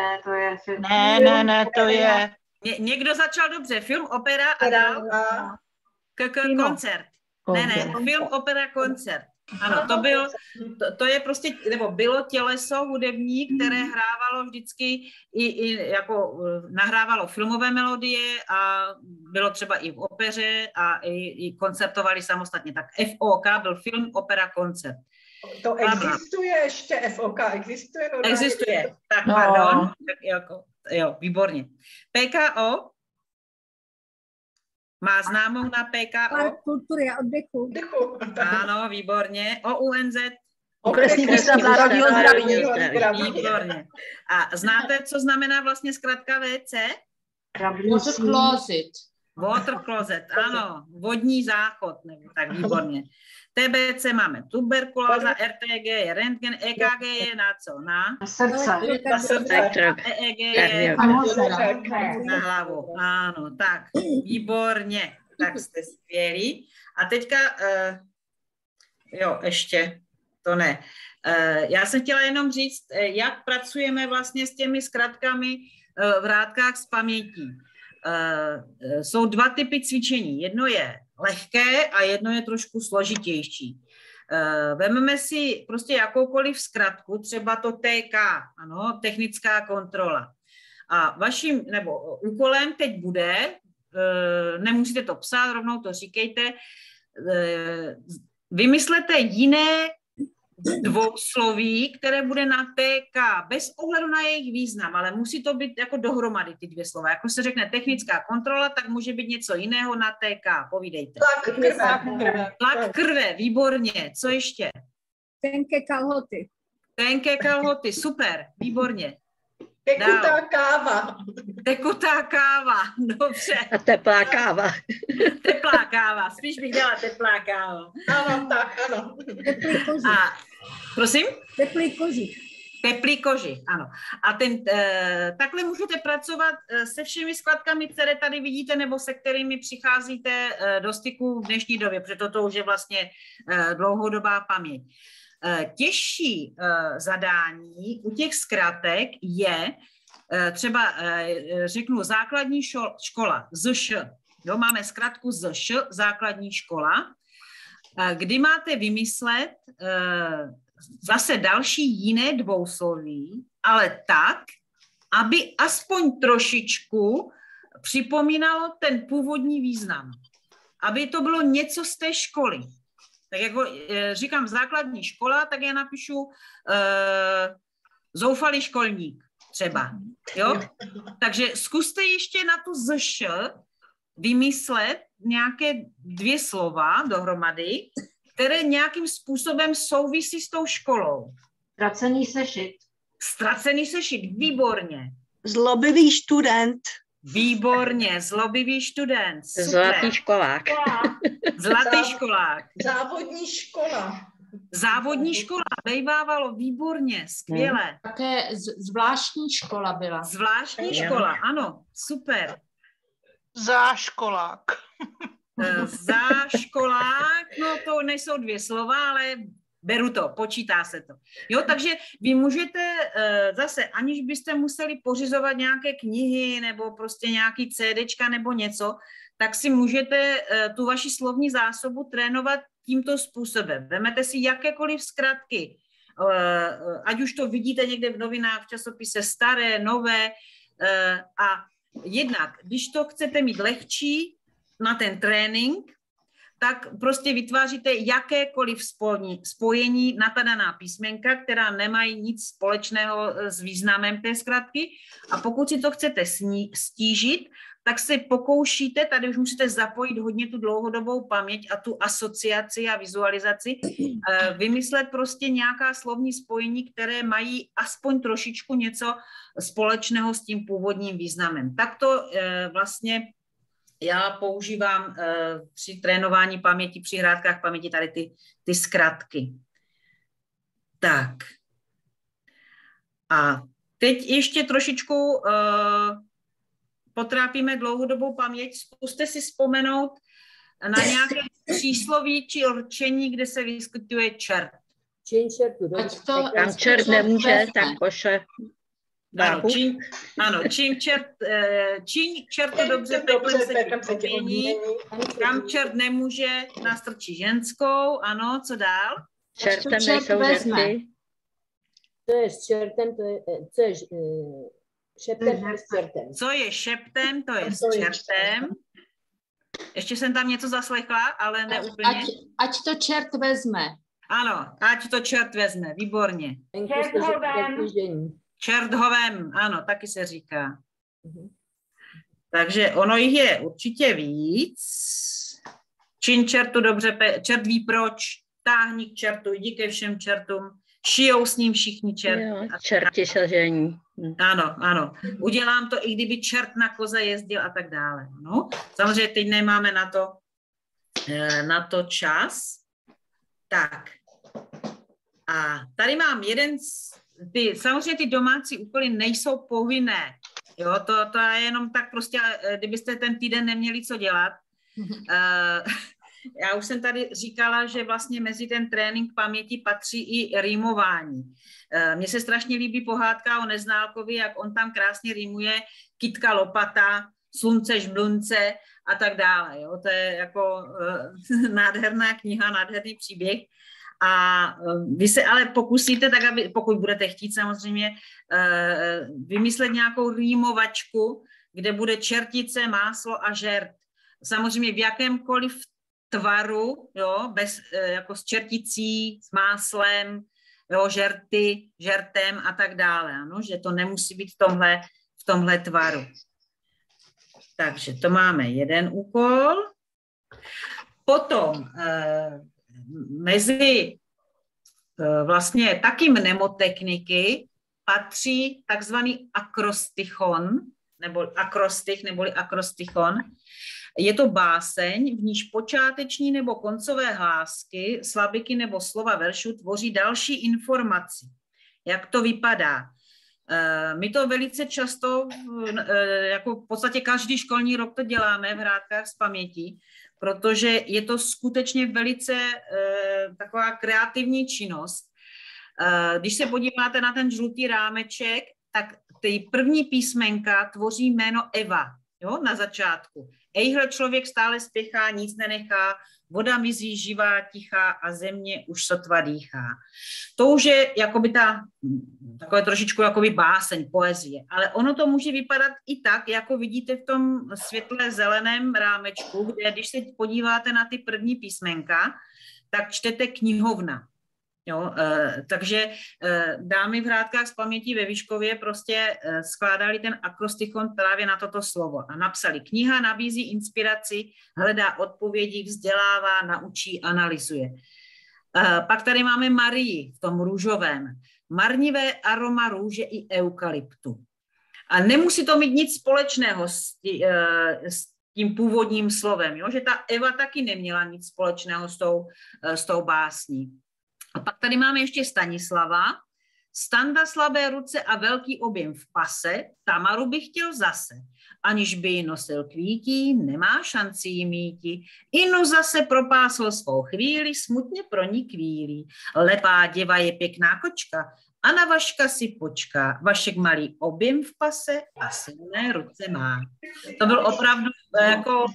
Ne, to je... Někdo začal dobře. Film, opera a dál? Koncert. Ne, film, opera, koncert. Ano, to je prostě, nebo bylo těleso hudební, které hrávalo vždycky i jako nahrávalo filmové melodie a bylo třeba i v opeře a i koncertovali samostatně. Tak FOK byl film, opera, koncert. To existuje ještě, FOK existuje? Existuje, tak pardon. Jo, výborně. PKO? Má známou na PKO? Park kultury a oddechu. Ano, výborně. OUNZ? Okresní ústav národního zdraví. Výborně. A znáte, co znamená vlastně zkratka WC? Closet. Water closet, ano, vodní záchod, nebo tak výborně. TBC máme tuberkulóza, RTG je rentgen, EKG je na co? Na srdce. Na srdce. EEG je na hlavu. Ano, tak, výborně. Tak jste skvělí. A teďka, jo, ještě, to ne. Já jsem chtěla jenom říct, jak pracujeme vlastně s těmi zkratkami v hrátkách z pamětí. Jsou dva typy cvičení. Jedno je lehké a jedno je trošku složitější. Vezmeme si prostě jakoukoliv zkratku, třeba to TK, ano, technická kontrola. A vaším, nebo úkolem teď bude, nemusíte to psát, rovnou to říkejte, vymyslete jiné dvousloví, které bude na TK, bez ohledu na jejich význam, ale musí to být jako dohromady ty dvě slova. Jako se řekne technická kontrola, tak může být něco jiného na TK. Povídejte. Tlak krve, výborně. Co ještě? Tenké kalhoty. Tenké kalhoty, super, výborně. Tekutá káva. Tekutá káva, dobře. A teplá káva. Teplá káva, spíš bych dala teplá káva. Ano, tak, ano. Teplý kožich. A, prosím? Teplý kožich. Teplý kožich, ano. A takhle můžete pracovat se všemi skladkami, které tady vidíte, nebo se kterými přicházíte do styku v dnešní době, protože toto už je vlastně dlouhodobá paměť. Těžší zadání u těch zkratek je třeba, řeknu, základní škola, ZŠ. Jo, máme zkratku ZŠ, základní škola, kdy máte vymyslet zase další jiné dvousloví, ale tak, aby aspoň trošičku připomínalo ten původní význam. Aby to bylo něco z té školy. Tak jako říkám základní škola, tak já napíšu zoufalý školník třeba. Jo? Takže zkuste ještě na tu ZŠ vymyslet nějaké dvě slova dohromady, které nějakým způsobem souvisí s tou školou. Ztracený sešit. Ztracený sešit, výborně. Zlobivý student. Výborně, zlobivý student. Super. Zlatý školák. Zlatý školák. Závodní škola. Závodní škola, bejvávalo, výborně, skvěle. Také zvláštní škola byla. Zvláštní škola, ano, super. Záškolák. Záškolák, no to nejsou dvě slova, ale beru to, počítá se to. Jo, takže vy můžete zase, aniž byste museli pořizovat nějaké knihy nebo prostě nějaký CDčka nebo něco, tak si můžete tu vaši slovní zásobu trénovat tímto způsobem. Vemete si jakékoliv zkratky, ať už to vidíte někde v novinách, v časopise staré, nové, a jednak, když to chcete mít lehčí na ten trénink, tak prostě vytváříte jakékoliv spojení na ta daná písmenka, která nemají nic společného s významem té zkratky. A pokud si to chcete stížit, tak se pokoušíte, tady už musíte zapojit hodně tu dlouhodobou paměť a tu asociaci a vizualizaci, vymyslet prostě nějaká slovní spojení, které mají aspoň trošičku něco společného s tím původním významem. Tak to vlastně já používám při trénování paměti, při hrátkách paměti tady ty zkratky. Tak. A teď ještě trošičku potrápíme dlouhodobou paměť. Zkuste si vzpomenout na nějaké přísloví či rčení, kde se vyskytuje čert. Tam čert nemůže, tak pošle. Čím čertu dobře peklem se ti obmění, kam čert nemůže, nastrčí ženskou, ano, co dál? Čertem nejsou žerty. To je s čertem, to je šeptem, to je s čertem. Co je šeptem, to je s čertem. Ještě jsem tam něco zaslechla, ale ne úplně. Ať to čert vezme. Ano, ať to čert vezme, výborně. Čert ho vem, ano, taky se říká. Takže ono jich je určitě víc. Čin čertu dobře, čert ví proč, táhni k čertu, jdi ke všem čertům, šijou s ním všichni čerti. Jo, čerti sažení. Ano, ano. Udělám to, i kdyby čert na koze jezdil a tak dále. No. Samozřejmě teď nemáme na to čas. Tak. A tady mám samozřejmě ty domácí úkoly nejsou povinné. Jo, to je jenom tak prostě, kdybyste ten týden neměli co dělat. Já už jsem tady říkala, že vlastně mezi ten trénink paměti patří i rýmování. Mně se strašně líbí pohádka o Neználkovi, jak on tam krásně rýmuje kytka lopata, slunce žblunce a tak dále. Jo? To je jako nádherná kniha, nádherný příběh. A vy se ale pokusíte, tak aby, pokud budete chtít samozřejmě, vymyslet nějakou rýmovačku, kde bude čertice, máslo a žert. Samozřejmě v jakémkoliv tvaru, jo, jako s čerticí, s máslem, jo, žertem a tak dále. Ano, že to nemusí být v tomhle tvaru. Takže to máme jeden úkol. Potom mezi vlastně taky mnemotechniky patří takzvaný akrostichon, nebo akrostich, neboli akrostichon. Je to báseň, v níž počáteční nebo koncové hlásky, slabiky nebo slova veršu tvoří další informaci. Jak to vypadá? My to velice často, jako v podstatě každý školní rok to děláme v hrádkách z paměti, protože je to skutečně velice taková kreativní činnost. Když se podíváte na ten žlutý rámeček, tak ty první písmenka tvoří jméno Eva, jo, na začátku. Ejhle člověk stále spěchá, nic nenechá, voda mizí živá, tichá a země už sotva dýchá. To už je jakoby takové trošičku jakoby báseň, poezie, ale ono to může vypadat i tak, jako vidíte v tom světle zeleném rámečku, kde když se podíváte na ty první písmenka, tak čtete knihovna. Jo, takže dámy v hrádkách z paměti ve Vyškově prostě skládali ten akrostichon právě na toto slovo a napsali: kniha nabízí inspiraci, hledá odpovědi, vzdělává, naučí, analyzuje. Pak tady máme Marii v tom růžovém. Marnivé aroma růže i eukalyptu. A nemusí to mít nic společného s tím původním slovem, jo? Že ta Eva taky neměla nic společného s tou básní. A pak tady máme ještě Stanislava. Standa slabé ruce a velký objem v pase, Tamaru bych chtěl zase. Aniž by ji nosil kvítí, nemá šanci jí míti. Inu zase propásl svou chvíli, smutně pro ní kvílí. Lepá děva je pěkná kočka, a na Vaška si počká. Vašek malý objem v pase a silné ruce má. To byl opravdu jako...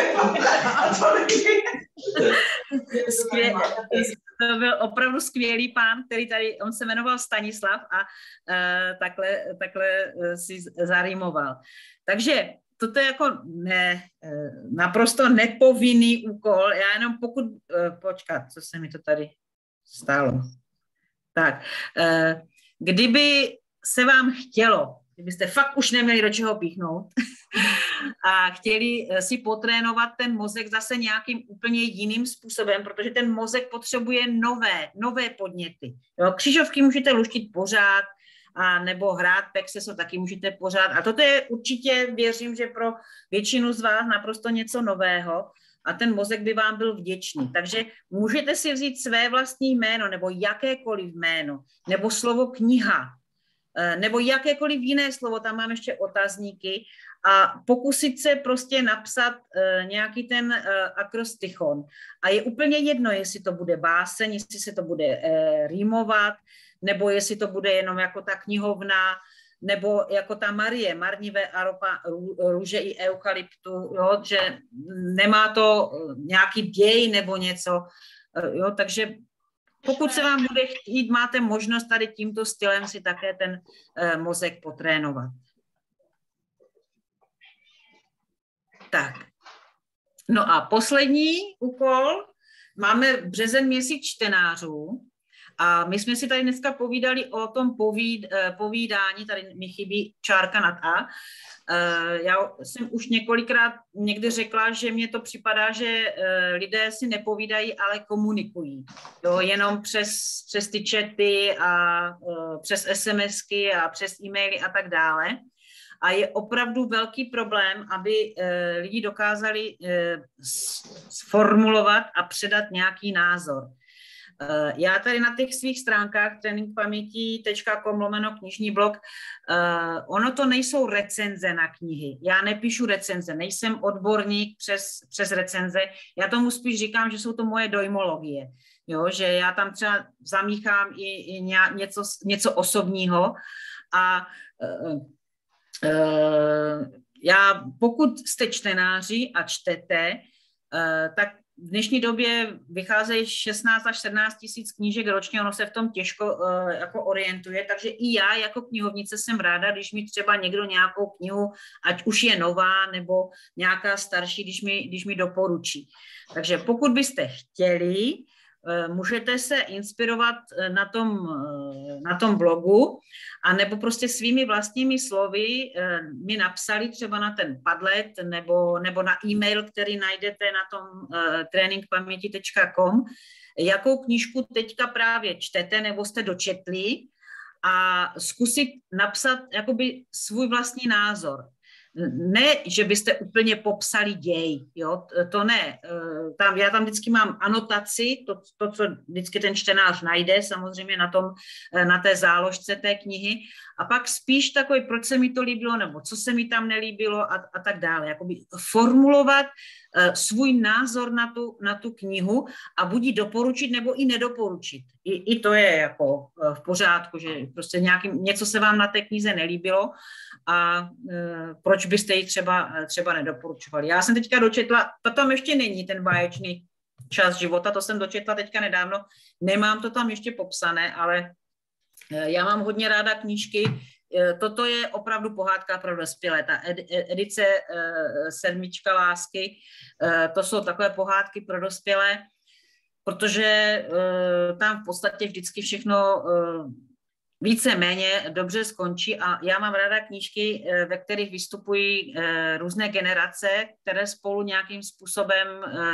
To byl opravdu skvělý pán, který tady, on se jmenoval Stanislav a takhle si zarýmoval. Takže toto je jako naprosto nepovinný úkol. Já jenom počkat, co se mi to tady stalo. Tak, kdyby se vám chtělo, kdybyste fakt už neměli do čeho píchnout a chtěli si potrénovat ten mozek zase nějakým úplně jiným způsobem, protože ten mozek potřebuje nové podněty. Jo, křižovky můžete luštit pořád, a nebo hrát Pexeso taky můžete pořád. A toto je určitě, věřím, že pro většinu z vás naprosto něco nového a ten mozek by vám byl vděčný. Takže můžete si vzít své vlastní jméno nebo jakékoliv jméno, nebo slovo kniha, nebo jakékoliv jiné slovo, tam mám ještě otazníky, a pokusit se prostě napsat nějaký ten akrostichon. A je úplně jedno, jestli to bude báseň, jestli se to bude rýmovat, nebo jestli to bude jenom jako ta knihovna, nebo jako ta Marie, marnivé aropa růže i eukalyptu, jo, že nemá to nějaký děj nebo něco, jo, takže pokud se vám bude chtít, máte možnost tady tímto stylem si také ten mozek potrénovat. Tak. No a poslední úkol. Máme březen měsíc čtenářů A my jsme si tady dneska povídali o tom povídání, tady mi chybí čárka nad A. Já jsem už několikrát někdy řekla, že mně to připadá, že lidé si nepovídají, ale komunikují. Jo, jenom přes ty chaty a přes SMSky a přes e-maily a tak dále. A je opravdu velký problém, aby lidi dokázali sformulovat a předat nějaký názor. Já tady na těch svých stránkách tréninkpaměti.com/knižní blog, ono to nejsou recenze na knihy. Já nepíšu recenze, nejsem odborník přes recenze. Já tomu spíš říkám, že jsou to moje dojmologie. Jo, že já tam třeba zamíchám i něco osobního a já, pokud jste čtenáři a čtete, tak v dnešní době vycházejí 16 až 17 tisíc knížek ročně, ono se v tom těžko jako orientuje, takže i já jako knihovnice jsem ráda, když mi třeba někdo nějakou knihu, ať už je nová nebo nějaká starší, když mi doporučí. Takže pokud byste chtěli, můžete se inspirovat na tom blogu, anebo prostě svými vlastními slovy mi napsali třeba na ten Padlet nebo na e-mail, který najdete na tom tréninkpaměti.com, jakou knížku teďka právě čtete nebo jste dočetli a zkusit napsat jakoby svůj vlastní názor. Ne, že byste úplně popsali děj, jo? To ne. Já tam vždycky mám anotaci, to, co vždycky ten čtenář najde, samozřejmě na té záložce té knihy, a pak spíš takový, proč se mi to líbilo, nebo co se mi tam nelíbilo a tak dále. Jakoby formulovat svůj názor na tu knihu a buď ji doporučit, nebo i nedoporučit. I to je jako v pořádku, že prostě něco se vám na té knize nelíbilo a proč byste ji třeba nedoporučovali. Já jsem teďka dočetla, to tam ještě není ten báječný čas života, to jsem dočetla teďka nedávno, nemám to tam ještě popsané, ale já mám hodně ráda knížky. Toto je opravdu pohádka pro dospělé. Ta edice 7 lásky, to jsou takové pohádky pro dospělé, protože tam v podstatě vždycky všechno víceméně dobře skončí a já mám ráda knížky, ve kterých vystupují různé generace, které spolu nějakým způsobem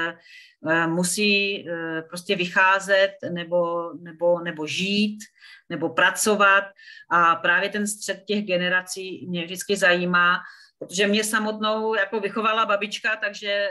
musí prostě vycházet nebo žít, nebo pracovat a právě ten střed těch generací mě vždycky zajímá, protože mě samotnou jako vychovala babička, takže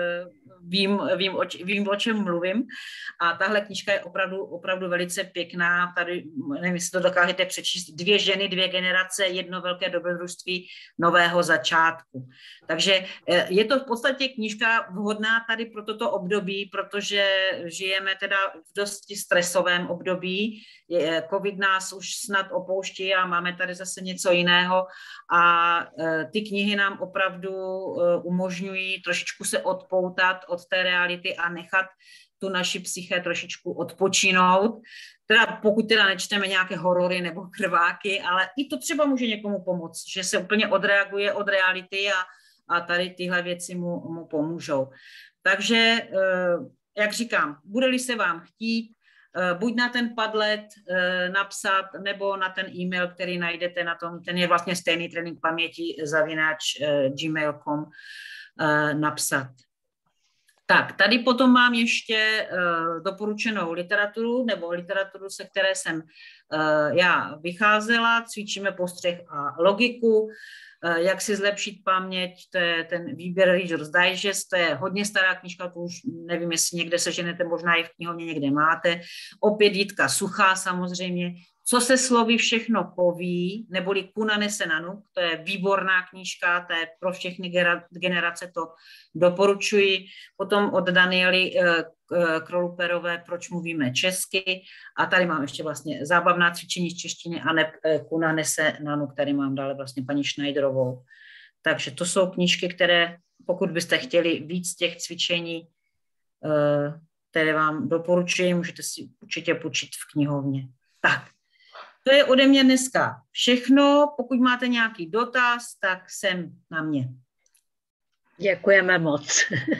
vím, o čem mluvím. A tahle knížka je opravdu velice pěkná. Tady, nevím, jestli to dokážete přečíst, 2 ženy, 2 generace, 1 velké dobrodružství nového začátku. Takže je to v podstatě knížka vhodná tady pro toto období, protože žijeme teda v dosti stresovém období. Covid nás už snad opouští a máme tady zase něco jiného a ty knihy nám opravdu umožňují trošičku se odpoutat od té reality a nechat tu naši psyché trošičku odpočinout. Teda pokud teda nečteme nějaké horory nebo krváky, ale i to třeba může někomu pomoct, že se úplně odreaguje od reality a tady tyhle věci mu pomůžou. Takže, jak říkám, bude-li se vám chtít, buď na ten Padlet napsat, nebo na ten e-mail, který najdete na tom, ten je vlastně stejný, trénink paměti @gmail.com napsat. Tak, tady potom mám ještě doporučenou literaturu, nebo literaturu, se které jsem já vycházela, cvičíme postřeh a logiku, jak si zlepšit paměť, to je ten výběr Reader's Digest, to je hodně stará knížka, to už nevím, jestli někde seženete, možná i v knihovně někde máte. Opět Jitka Suchá samozřejmě. Co se slovy všechno poví, neboli Kunanese Nanuk, to je výborná knížka, to je pro všechny generace, to doporučuji. Potom od Daniely Kroluperové Proč mluvíme česky. A tady mám ještě vlastně zábavná cvičení z češtiny a ne Kunanese Nanuk, tady mám dále vlastně paní Schneiderovou. Takže to jsou knížky, které, pokud byste chtěli víc těch cvičení, které vám doporučuji, můžete si určitě půjčit v knihovně. Tak. To je ode mě dneska všechno. Pokud máte nějaký dotaz, tak sem na mě. Děkujeme moc.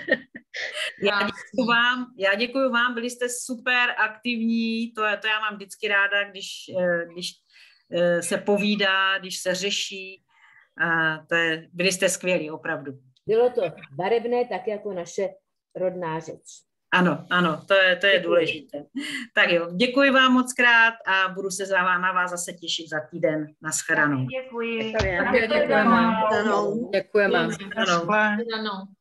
Já děkuju vám, byli jste super aktivní, to já mám vždycky ráda, když se povídá, když se řeší. Byli jste skvělí, opravdu. Bylo to barevné, tak jako naše rodná řeč. Ano, to je důležité. Tak jo, děkuji vám moc krát a budu se na vás zase těšit za týden. Naschledanou. Děkuji. Děkujeme. Děkujeme. Děkujeme.